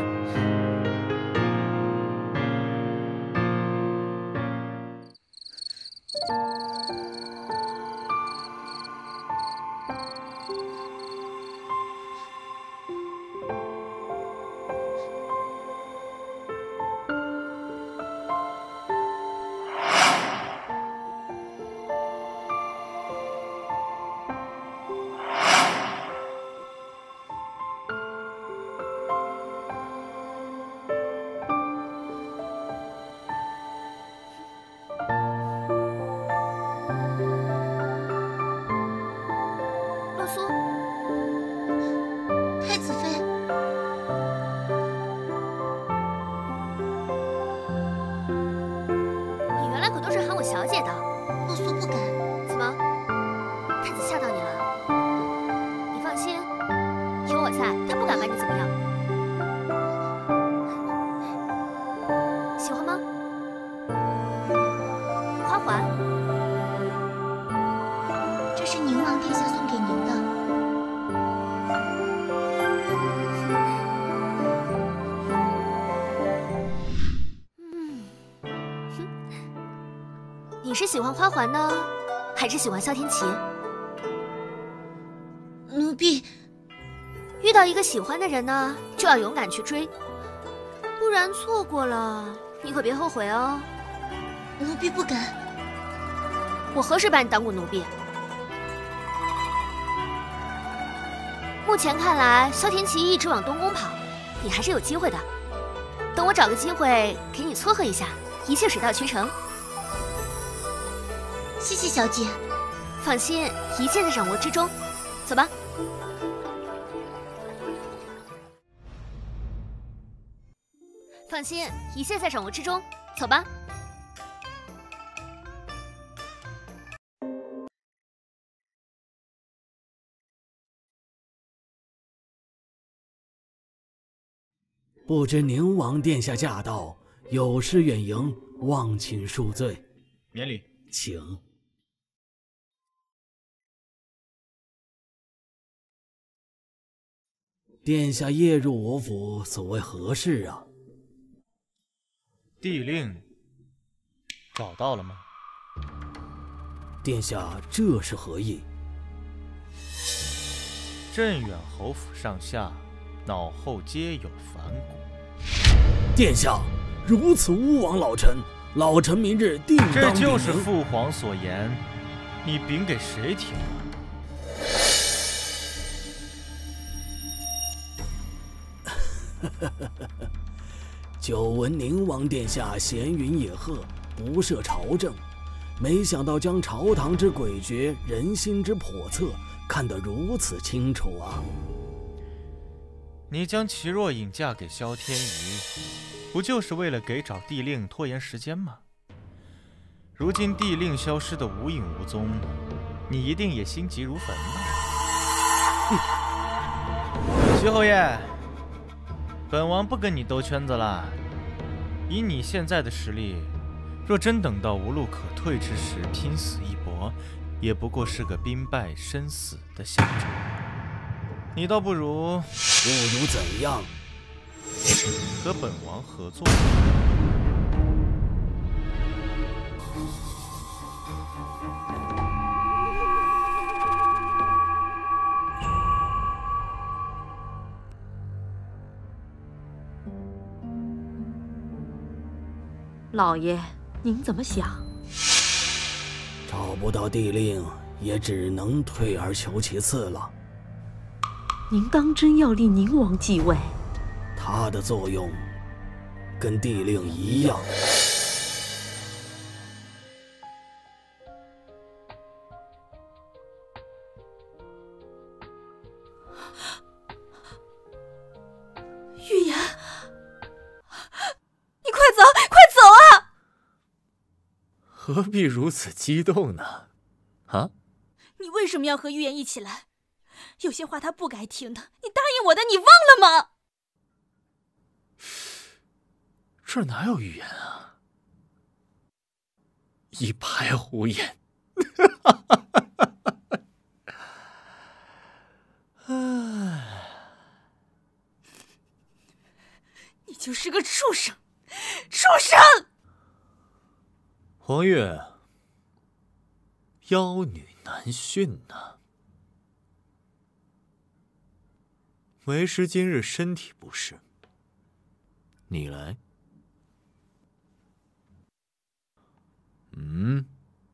小姐的，洛苏不敢。 怎么，太子吓到你了？你放心，有我在，他不敢把你怎么样。喜欢吗？花环， 这是宁王殿下送给您的。 你是喜欢花环呢，还是喜欢萧天琪？ 奴婢遇到一个喜欢的人呢，就要勇敢去追，不然错过了，你可别后悔哦。 奴婢不敢。 我何时把你当过奴婢？目前看来，萧天琪一直往东宫跑，你还是有机会的。等我找个机会给你撮合一下，一切水到渠成。 谢谢小姐。 放心，一切在掌握之中。走吧。放心，一切在掌握之中。走吧。 不知宁王殿下驾到，有失远迎，望请恕罪。 免礼。 请。殿下夜入我府，所谓何事啊？ 帝令找到了吗？ 殿下，这是何意？ 镇远侯府上下脑后皆有反骨。 殿下，如此勿枉老臣，老臣明日定当这就是父皇所言，你禀给谁听了？ 久闻宁王殿下闲云野鹤，不涉朝政，没想到将朝堂之诡谲、人心之叵测看得如此清楚啊！ 你将齐若隐嫁给萧天瑜，不就是为了给找帝令拖延时间吗？如今帝令消失得无影无踪，你一定也心急如焚吧？徐侯爷，本王不跟你兜圈子了。以你现在的实力，若真等到无路可退之时拼死一搏，也不过是个兵败身死的象征。你倒不如不如怎样？ 和本王合作。 老爷，您怎么想？ 找不到帝令，也只能退而求其次了。 您当真要立宁王继位？ 他的作用跟帝令一样。 预言，你快走，快走啊！ 何必如此激动呢？啊？ 你为什么要和预言一起来？有些话他不该听的，你答应我的，你忘了吗？ 这哪有预言啊？ 一派胡言。 你就是个畜生，畜生！ 黄月，妖女难驯呐。为师今日身体不适，你来。嗯。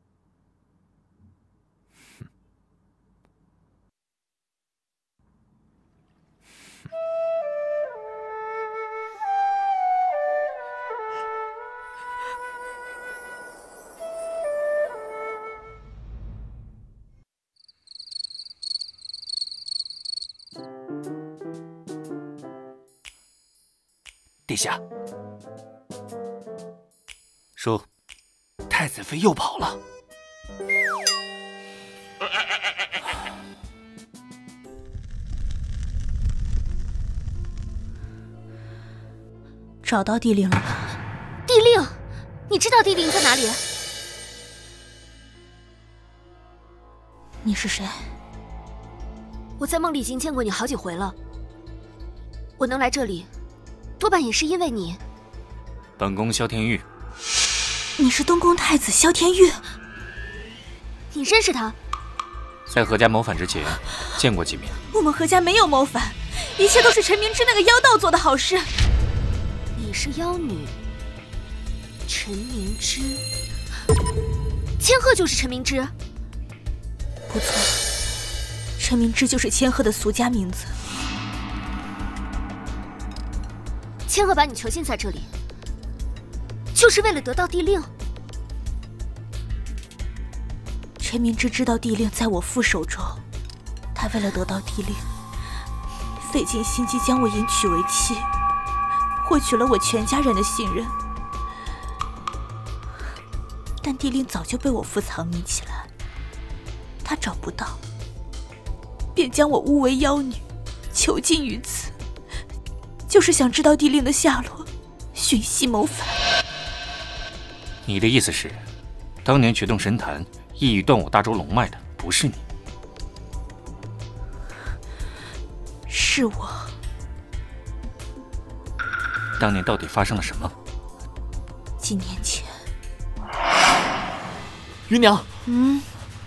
殿下，说，太子妃又跑了。 找到地令了吧？ 地令，你知道地令在哪里？ 你是谁？ 我在梦里已经见过你好几回了。我能来这里，多半也是因为你。 本宫萧天玉。 你是东宫太子萧天玉？ 你认识他？ 在何家谋反之前，见过几面。 我们何家没有谋反，一切都是陈明之那个妖道做的好事。 你是妖女，陈明之，千鹤就是陈明之。 不错，陈明之就是千鹤的俗家名字。 千鹤把你囚禁在这里，就是为了得到地令。 陈明之知道地令在我父手中，他为了得到地令，费尽心机将我迎娶为妻，获取了我全家人的信任。但地令早就被我父藏匿起来，他找不到，便将我诬为妖女，囚禁于此，就是想知道地令的下落，寻隙谋反。 你的意思是，当年举动神坛，意欲断我大周龙脉的不是你？ 是我。 当年到底发生了什么？ 几年前， 芸娘， 嗯，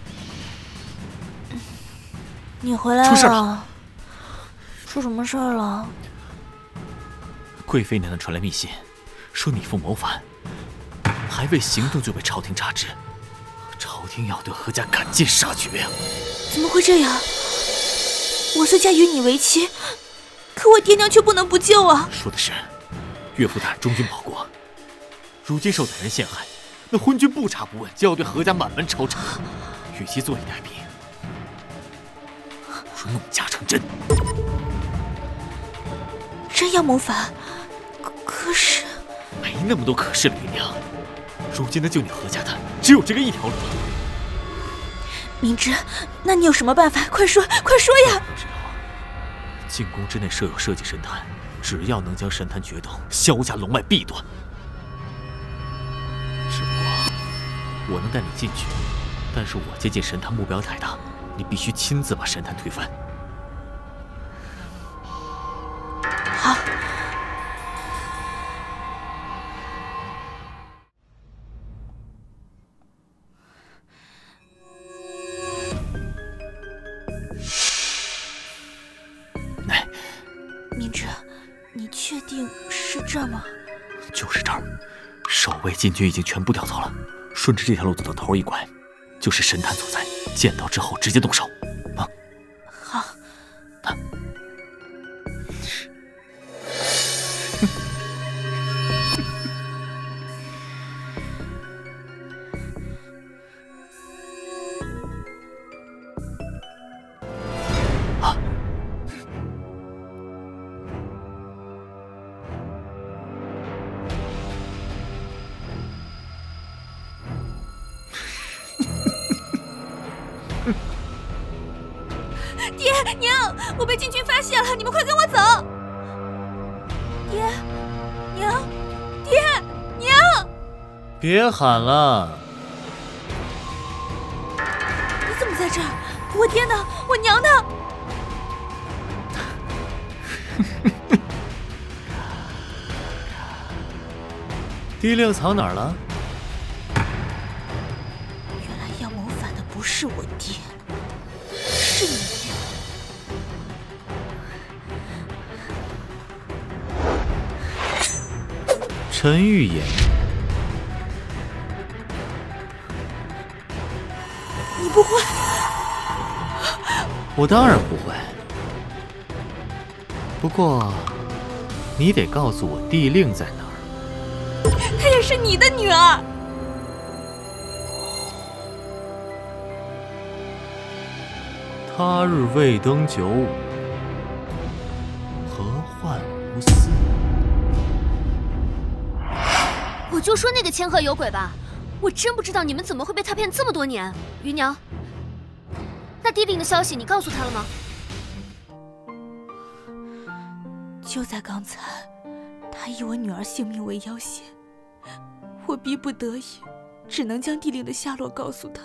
你回来了？ 出事了！ 出什么事儿了？ 贵妃娘娘传来密信，说你父谋反，还未行动就被朝廷察知，朝廷要对何家赶尽杀绝呀！ 怎么会这样？我虽嫁与你为妻，可我爹娘却不能不救啊！ 说的是，岳父他忠君报国，如今受歹人陷害，那昏君不查不问就要对何家满门抄斩，与其坐以待毙，不如弄假成真。 真要谋反，可可是没那么多可是了，芸娘。如今能救你何家的，只有这个一条路了。 明知，那你有什么办法？快说，快说呀！ 进宫之内设有设计神坛，只要能将神坛决斗，萧家龙脉必断。只不过我能带你进去，但是我接近神坛目标太大，你必须亲自把神坛推翻。 好。 来， 明知，你确定是这儿吗？ 就是这儿，守卫禁军已经全部调走了，顺着这条路走到头一拐，就是神坛所在。见到之后直接动手。啊， 好。 啊。 爹娘，我被禁军发现了，你们快跟我走！爹娘，爹娘， 别喊了， 这儿！我爹呢？我娘呢？ 地令藏哪儿了？ 原来要谋反的不是我爹，是你。 陈玉言， 你不会？ 我当然不会。不过，你得告诉我地令在哪儿。 她也是你的女儿。 他日未登九五，何患无司？ 我就说那个千鹤有鬼吧，我真不知道你们怎么会被他骗这么多年。余娘，那地令的消息你告诉他了吗？ 就在刚才，他以我女儿性命为要挟，我逼不得已，只能将地令的下落告诉他。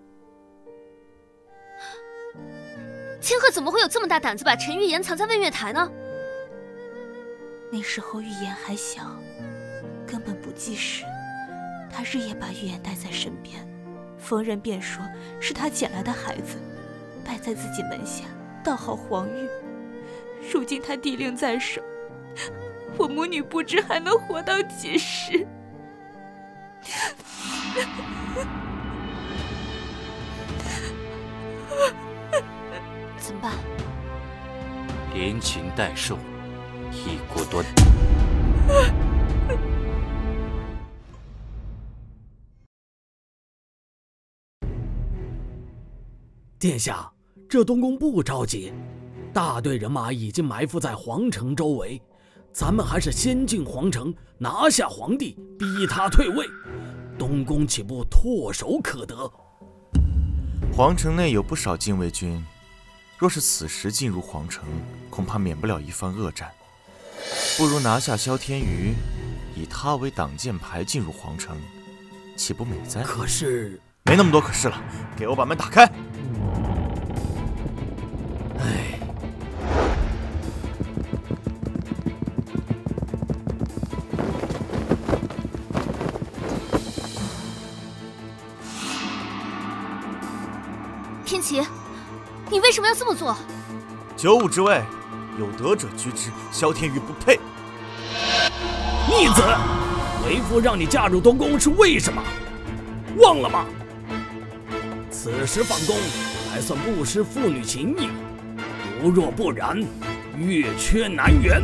千鹤怎么会有这么大胆子把陈玉言藏在问月台呢？ 那时候玉言还小，根本不记事，他日夜把玉言带在身边，逢人便说是他捡来的孩子，摆在自己门下，道好黄玉。如今他地令在手，我母女不知还能活到几时。 怎么办？ 连禽带兽，一锅端。 殿下，这东宫不着急，大队人马已经埋伏在皇城周围，咱们还是先进皇城，拿下皇帝，逼他退位，东宫岂不唾手可得？ 皇城内有不少禁卫军，若是此时进入皇城，恐怕免不了一番恶战。不如拿下萧天瑜，以他为挡箭牌进入皇城，岂不美哉？ 可是， 没那么多可是了，给我把门打开！ 哎， 天齐，你为什么要这么做？ 九五之位，有德者居之，萧天瑜不配。 逆子，为父让你嫁入东宫是为什么？忘了吗？此时放宫，还算不失父女情谊。如若不然，月缺难圆。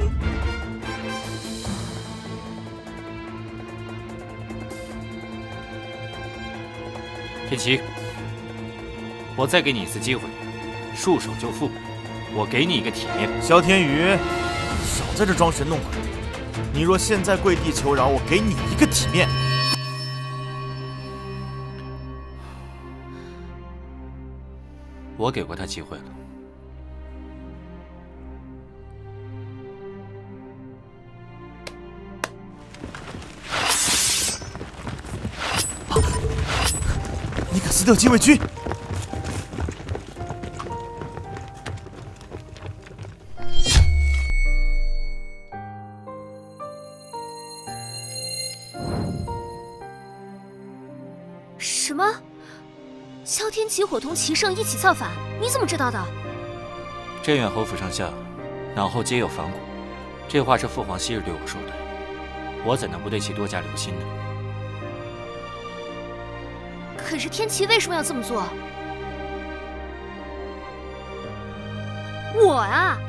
天齐，我再给你一次机会，束手就缚，我给你一个体面。 萧天瑜，少在这装神弄鬼！你若现在跪地求饶，我给你一个体面。 我给过他机会了。 你敢撕掉禁卫军？ 什么？萧天齐伙同齐胜一起造反？你怎么知道的？ 镇远侯府上下，脑后皆有反骨。这话是父皇昔日对我说的，我怎能不对其多加留心呢？ 可是天齐为什么要这么做？我啊，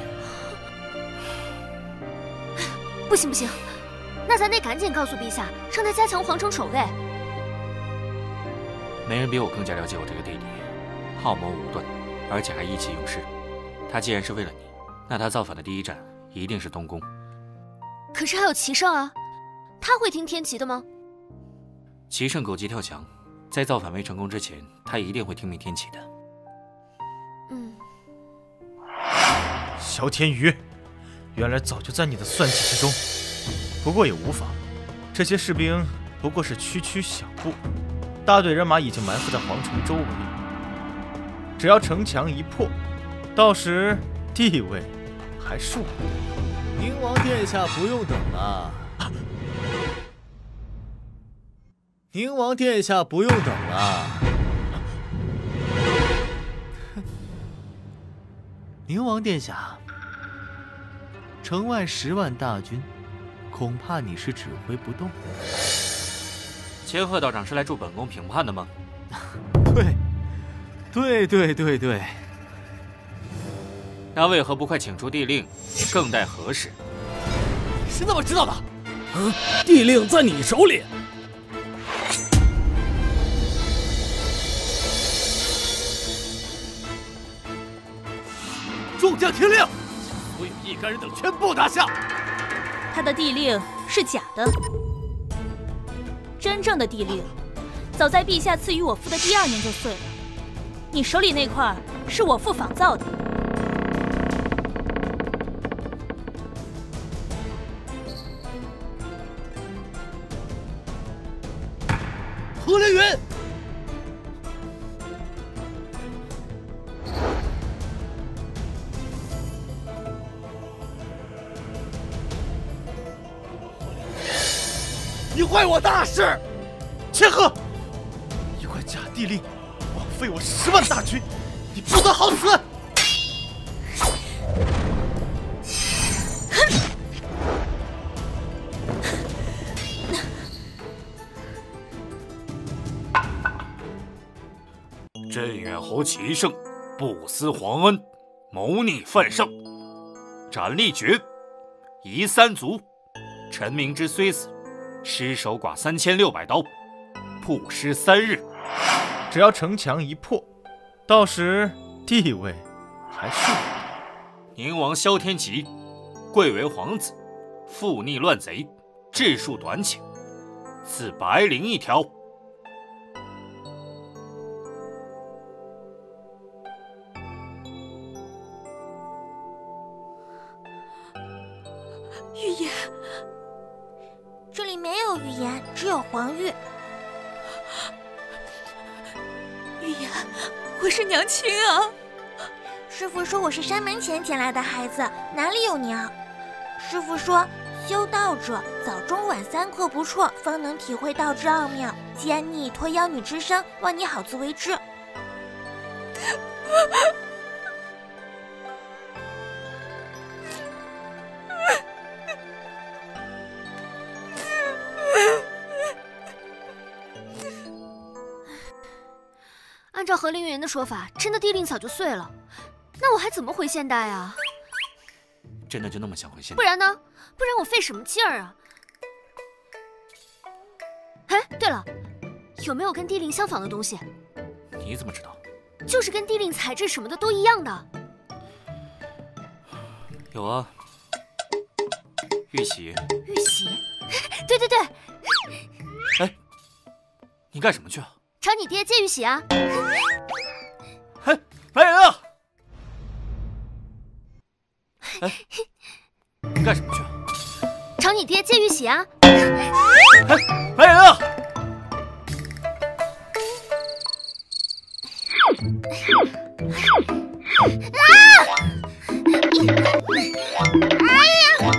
不行不行，那咱得赶紧告诉陛下，让他加强皇城守卫。 没人比我更加了解我这个弟弟，好谋无断，而且还意气用事。他既然是为了你，那他造反的第一站一定是东宫。 可是还有齐胜啊，他会听天齐的吗？ 齐胜狗急跳墙，在造反未成功之前，他一定会听命天齐的。 嗯。 萧天瑜，原来早就在你的算计之中。不过也无妨，这些士兵不过是区区小部。大队人马已经埋伏在皇城周围， 只要城墙一破，到时地位还是我。 宁王殿下不用等了。宁王殿下不用等了。宁王殿下，城外十万大军，恐怕你是指挥不动。 千鹤道长是来助本宫评判的吗？ 对，对对对对。 那为何不快请出帝令，更待何时？ 你是怎么知道的？ 嗯，帝令在你手里。 众将听令，所有一干人等全部拿下。 他的帝令是假的，真正的帝令早在陛下赐予我父的第二年就碎了。你手里那块是我父仿造的。 何凌云，你坏我大事！ 千鹤，一块假帝令，枉费我十万大军，你不得好死！ 镇远侯齐胜不思皇恩，谋逆犯上，斩立决，夷三族。陈明之虽死，尸首剐三千六百刀，曝尸三日。 只要城墙一破，到时地位还是我。 宁王萧天齐，贵为皇子，负逆乱贼，治术短浅，赐白绫一条。 预言，这里没有预言，只有黄玉。 预言，我是娘亲啊！ 师傅说我是山门前捡来的孩子，哪里有娘？师傅说，修道者早中晚三刻不辍，方能体会道之奥妙。既然你已托妖女之身，望你好自为之。 按照何凌云的说法，真的帝令早就碎了，那我还怎么回现代啊？ 真的就那么想回现代？ 不然呢？不然我费什么劲儿啊？哎，对了，有没有跟帝令相仿的东西？ 你怎么知道？ 就是跟帝令材质什么的都一样的。 有啊，玉玺。 玉玺？对对对。 哎，你干什么去啊？ 找你爹借玉玺啊！ 哎，来人啊！哎，你干什么去啊？ 找你爹借玉玺啊！ 哎，来人啊！ 啊！哎呀！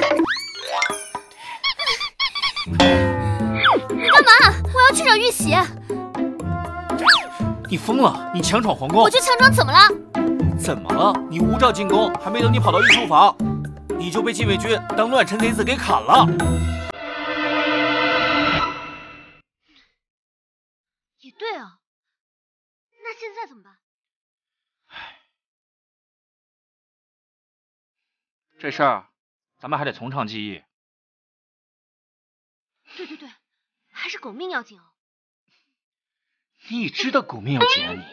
你干嘛？我要去找玉玺。 你疯了！你强闯皇宫！ 我就强闯，怎么了？ 怎么了？你无照进宫，还没等你跑到御书房，你就被禁卫军当乱臣贼子给砍了。 也对啊，那现在怎么办？ 唉，这事儿咱们还得从长计议。 对对对，还是狗命要紧哦。 你知道狗命要紧啊你？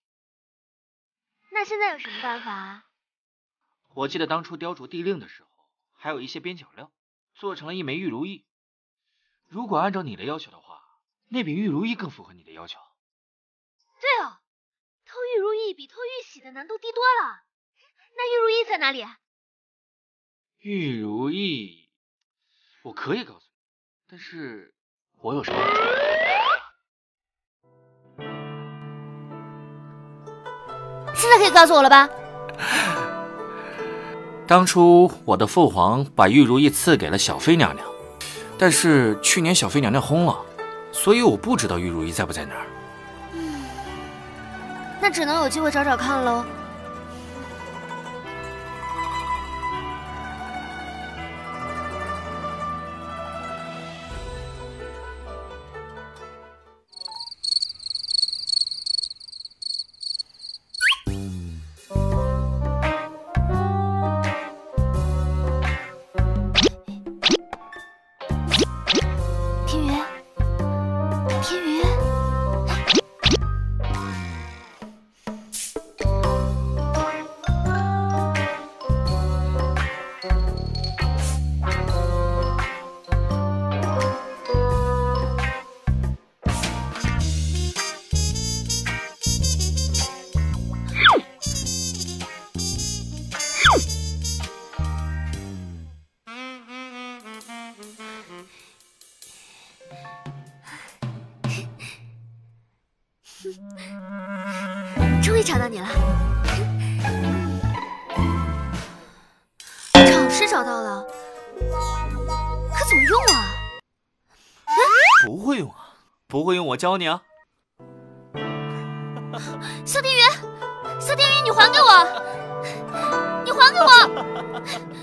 那现在有什么办法啊？ 我记得当初雕琢帝令的时候，还有一些边角料，做成了一枚玉如意。如果按照你的要求的话，那柄玉如意更符合你的要求。 对哦，偷玉如意比偷玉玺的难度低多了。那玉如意在哪里？ 玉如意，我可以告诉你，但是我有什么？ 现在可以告诉我了吧？ 当初我的父皇把玉如意赐给了小妃娘娘，但是去年小妃娘娘薨了，所以我不知道玉如意在不在那儿。 嗯，那只能有机会找找看喽。终于找到你了，找是找到了，可怎么用啊？ 不会用啊，不会用我教你啊。 小电鱼，小电鱼，你还给我，你还给我！